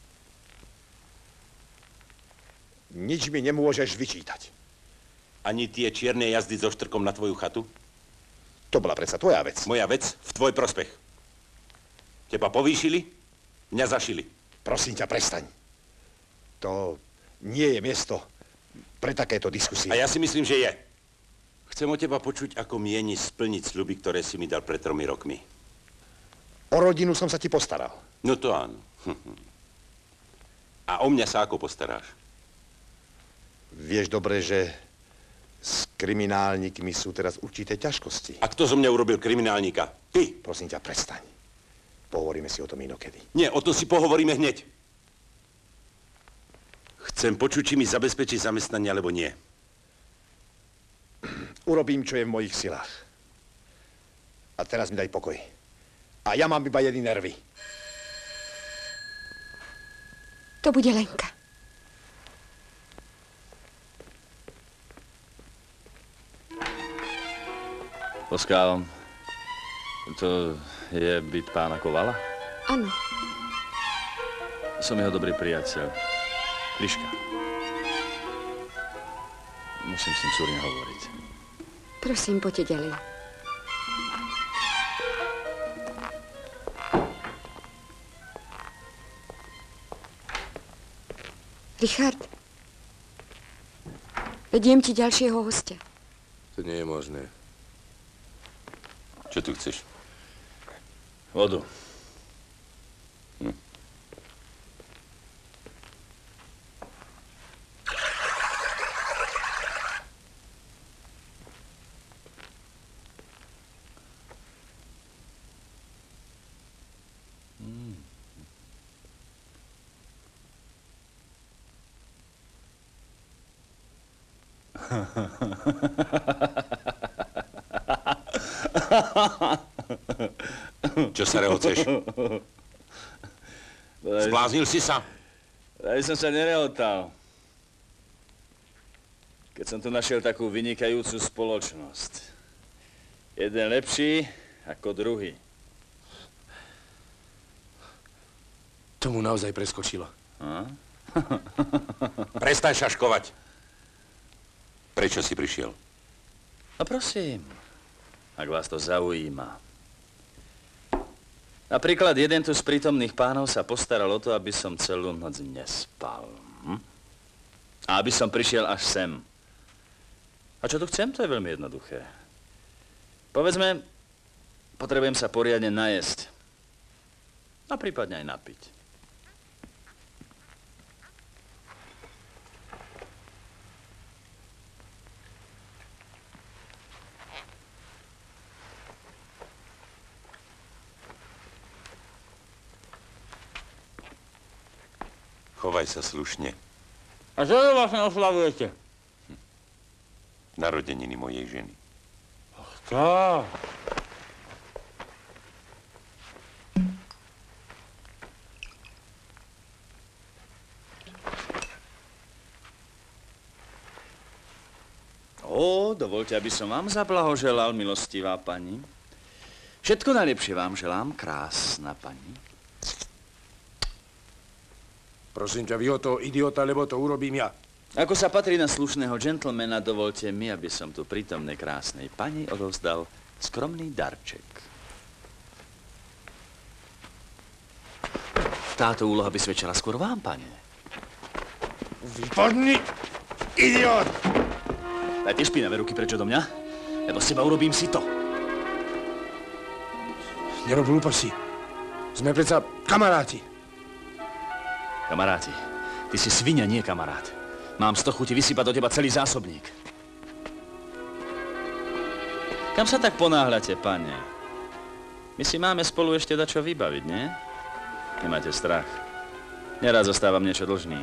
I: Nič mi nemôžeš vyčítať.
A: Ani tie čierne jazdy so štrkom na tvoju chatu?
I: To bola predsa tvoja vec.
A: Moja vec v tvoj prospech. Teba povýšili, mňa zašili.
I: Prosím ťa, prestaň. To nie je miesto pre takéto diskusie.
A: A ja si myslím, že je. Chcem od teba počuť, ako mieni splniť sľuby, ktoré si mi dal pred tromi rokmi.
I: O rodinu som sa ti postaral.
A: No to áno. A o mňa sa ako postaráš?
I: Vieš dobre, že s kriminálnikmi sú teraz určité ťažkosti.
A: A kto zo mňa urobil kriminálnika? Ty!
I: Prosím ťa, prestaň. Pohovoríme si o tom inokedy.
A: Nie, o tom si pohovoríme hneď. Chcem počuť, či mi zabezpečí zamestnanie, alebo nie.
I: Urobím, čo je v mojich silách. A teraz mi daj pokoj. A ja mám iba jedny nervy.
F: To bude Lenka.
C: Poskávam. To je byt pána Kovala?
F: Áno.
C: Som jeho dobrý priateľ. Liška. Musím s ním súrne hovoriť.
F: Prosím, poďte ďalej. Richard. Vediem ti ďalšieho hostia.
K: To nie je možné.
A: Čo tu chceš?
C: Vodu.
A: Hm. Čo sa rehoceš? Zbláznil si sa?
C: Ja som sa nerehotal. Keď som tu našiel takú vynikajúcu spoločnosť. Jeden lepší ako druhý.
B: Tomu naozaj preskočilo.
C: A?
A: Prestaň šaškovať. Prečo si prišiel?
C: No prosím, ak vás to zaujíma. Napríklad jeden tu z prítomných pánov sa postaral o to, aby som celú noc nespal. Hm? A aby som prišiel až sem. A čo tu chcem, to je veľmi jednoduché. Povedzme, potrebujem sa poriadne najesť. A prípadne aj napiť.
A: Chovaj sa slušne.
C: A čo to vlastne oslavujete?
A: Hm. Narodeniny mojej ženy.
C: Ach, tak. Ó, dovolte, aby som vám zablahoželal, milostivá pani. Všetko najlepšie vám želám, krásna pani.
B: Prosím ťa, vy o toho idiota, lebo to urobím ja.
C: Ako sa patrí na slušného džentlmena, dovolte mi, aby som tu prítomnej krásnej pani odovzdal skromný darček. Táto úloha by svedčila skôr vám, pane.
B: Vypadni, idiot!
C: Dajte špinavé ruky prečo do mňa, lebo z teba urobím si to.
B: Nerob hlúposti. Sme predsa kamaráti.
C: Kamaráti, ty si svinia, nie kamarát. Mám sto chuti vysypať do teba celý zásobník. Kam sa tak ponáhľate, pane? My si máme spolu ešte dačo vybaviť, nie? Nemáte strach. Nerád zostávam niečo dlžný.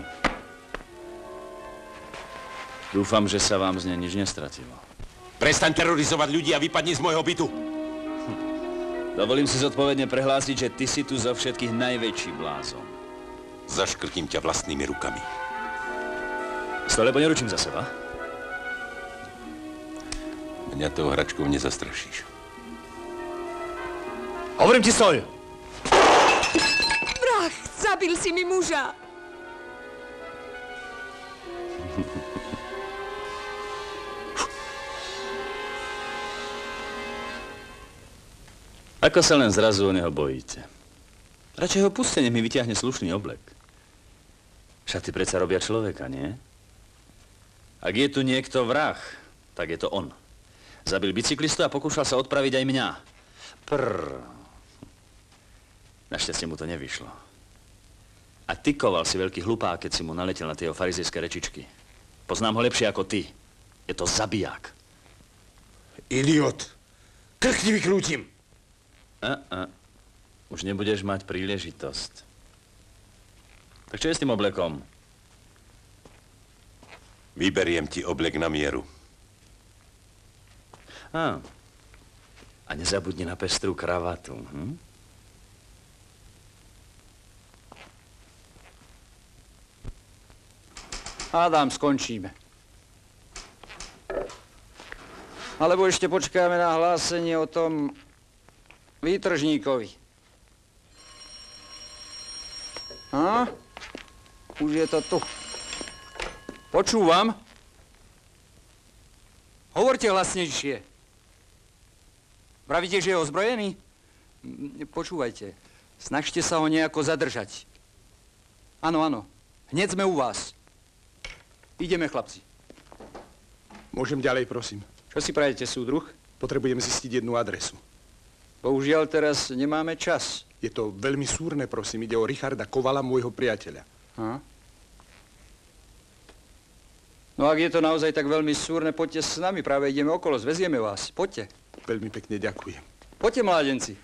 C: Dúfam, že sa vám z nej nič nestratilo.
A: Prestaň terorizovať ľudí a vypadni z môjho bytu.
C: Hm. Dovolím si zodpovedne prehlásiť, že ty si tu zo všetkých najväčší blázon.
A: Zaškrtím ťa vlastnými rukami.
C: Sto, lebo neručím za seba.
A: Mňa tou hračkou nezastrašíš.
B: Hovorím ti, stoj!
F: Vrah, zabil si mi muža.
C: Ako sa len zrazu o neho bojíte? Radšej ho puste, nech mi vyťahne slušný oblek. Šaty predsa robia človeka, nie? Ak je tu niekto vrah, tak je to on. Zabil bicyklistu a pokúšal sa odpraviť aj mňa. Prr. Našťastie mu to nevyšlo. A tykoval si veľký hlupák, keď si mu naletel na tie jeho farizejské rečičky. Poznám ho lepšie ako ty. Je to zabiják.
B: Idiot. Krk ti vykrútim.
C: A, a. Už nebudeš mať príležitosť. Tak čo je s tým oblekom?
A: Vyberiem ti oblek na mieru.
C: Á. A nezabudni na pestrú kravatu. Hm?
L: Hádám, skončíme. Alebo ešte počkáme na hlásenie o tom výtržníkovi. A? Už je to tu. Počúvam. Hovorte hlasnejšie. Pravíte, že je ozbrojený? Počúvajte. Snažte sa ho nejako zadržať. Áno, áno. Hneď sme u vás. Ideme, chlapci.
E: Môžem ďalej, prosím.
L: Čo si prajete, súdruh?
E: Potrebujem zistiť jednu adresu.
L: Bohužiaľ, teraz nemáme čas.
E: Je to veľmi súrne, prosím. Ide o Richarda Kovala, môjho priateľa.
L: Aha. No ak je to naozaj tak veľmi súrne, poďte s nami. Práve ideme okolo, zvezieme vás. Poďte.
E: Veľmi pekne ďakujem.
L: Poďte, mládenci.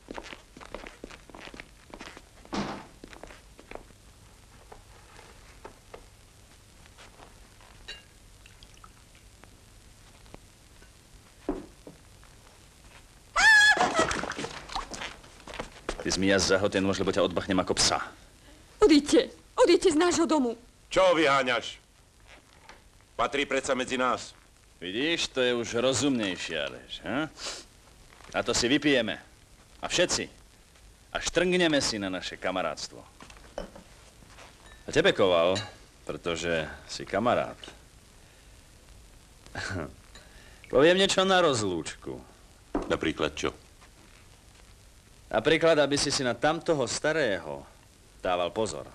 C: Ty zmiaš za ho ten nôž, lebo ťa odbachnem ako psa.
F: Odíďte, odíďte z nášho domu.
A: Čo vyháňaš? Patrí predsa medzi nás.
C: Vidíš, to je už rozumnejšia reč, ha? A to si vypijeme. A všetci. A štrngneme si na naše kamarátstvo. A tebe, Koval, pretože si kamarát. Poviem niečo na rozlúčku.
A: Napríklad čo?
C: Napríklad, aby si si na tamtoho starého dával pozor.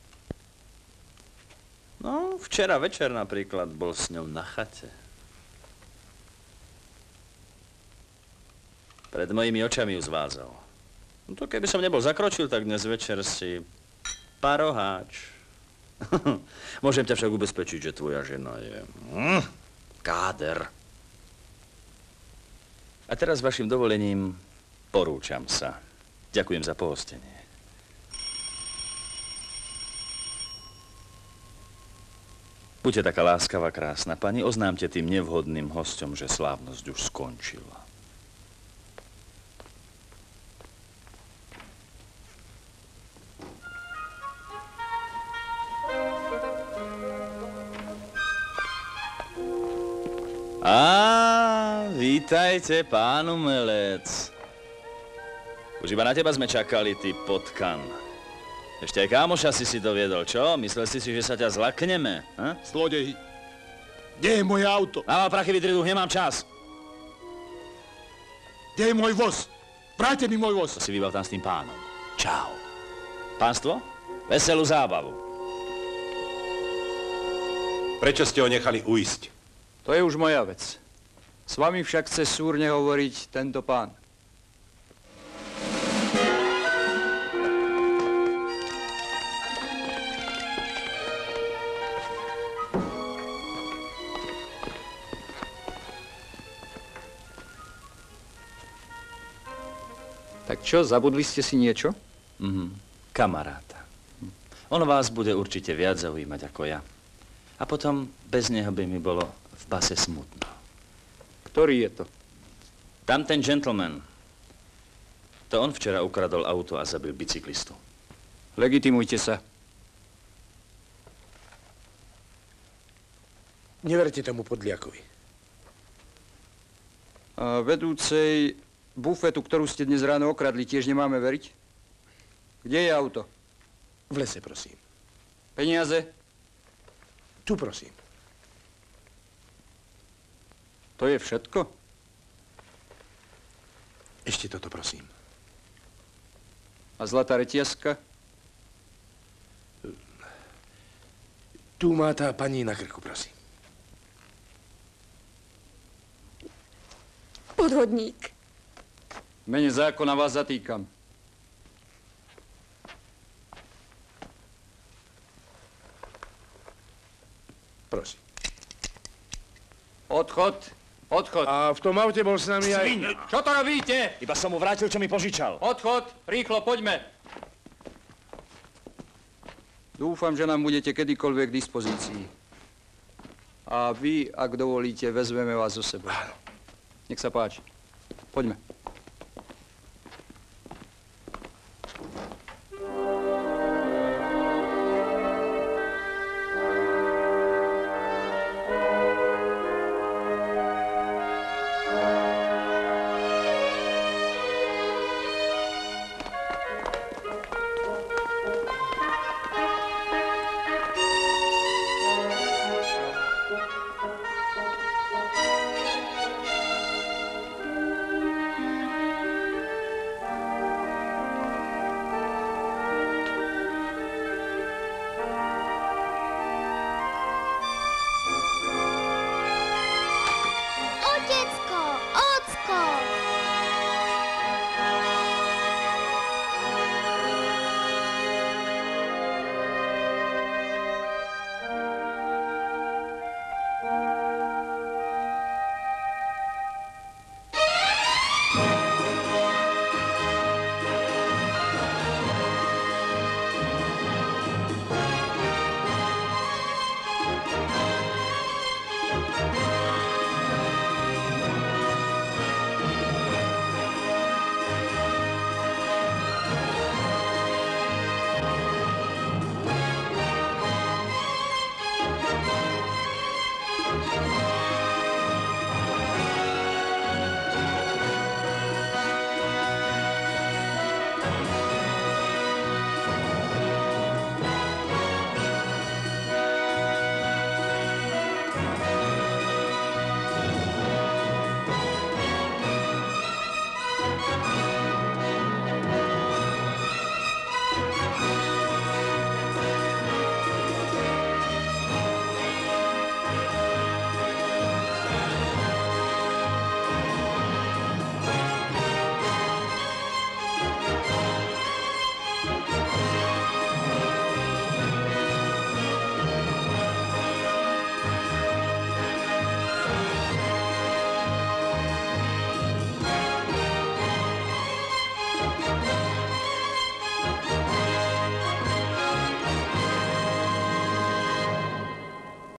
C: No, včera večer napríklad bol s ňou na chate. Pred mojimi očami ju zvádzal. No to keby som nebol zakročil, tak dnes večer si paroháč. Môžem ťa však ubezpečiť, že tvoja žena je hm, káder. A teraz s vašim dovolením porúčam sa. Ďakujem za pohostenie. Buďte taká láskavá, krásna pani, oznámte tým nevhodným hosťom, že slávnosť už skončila. Á, vítajte, pán umelec. Už iba na teba sme čakali, ty potkan. Ešte aj kámoša si si doviedol, čo? Myslel si si, že sa ťa zlakneme, ha?
E: Zlodej, kde je moje auto?
C: Nával prachy, vytriduch, nemám čas.
E: Kde je môj voz? Vráťte mi môj voz.
C: To si vybav tam s tým pánom. Čau. Pánstvo, veselú zábavu.
A: Prečo ste ho nechali uísť?
L: To je už moja vec. S vami však chce súrne hovoriť tento pán. Tak čo, zabudli ste si niečo?
C: Mhm, kamaráta. On vás bude určite viac zaujímať ako ja. A potom bez neho by mi bolo v base smutno.
L: Ktorý je to?
C: Tam ten gentleman. To on včera ukradol auto a zabil bicyklistu.
L: Legitimujte sa.
B: Neverte tomu podliakovi.
L: A vedúcej bufetu, ktorú ste dnes ráno okradli, tiež nemáme veriť? Kde je auto?
B: V lese, prosím.
L: Peniaze?
B: Tu, prosím.
L: To je všetko?
B: Ešte toto, prosím.
L: A zlatá retiaska?
B: Tu má tá pani na krku, prosím.
F: Podvodník.
L: V mene zákona vás zatýkam.
B: Prosím.
L: Odchod, odchod.
B: A v tom aute bol s nami aj...
C: Svinia.
L: Čo to robíte?
C: Iba som mu vrátil, čo mi požičal.
L: Odchod, rýchlo, poďme. Dúfam, že nám budete kedykoľvek k dispozícii. A vy, ak dovolíte, vezmeme vás so sebou. Nech sa páči. Poďme.
F: Thank you.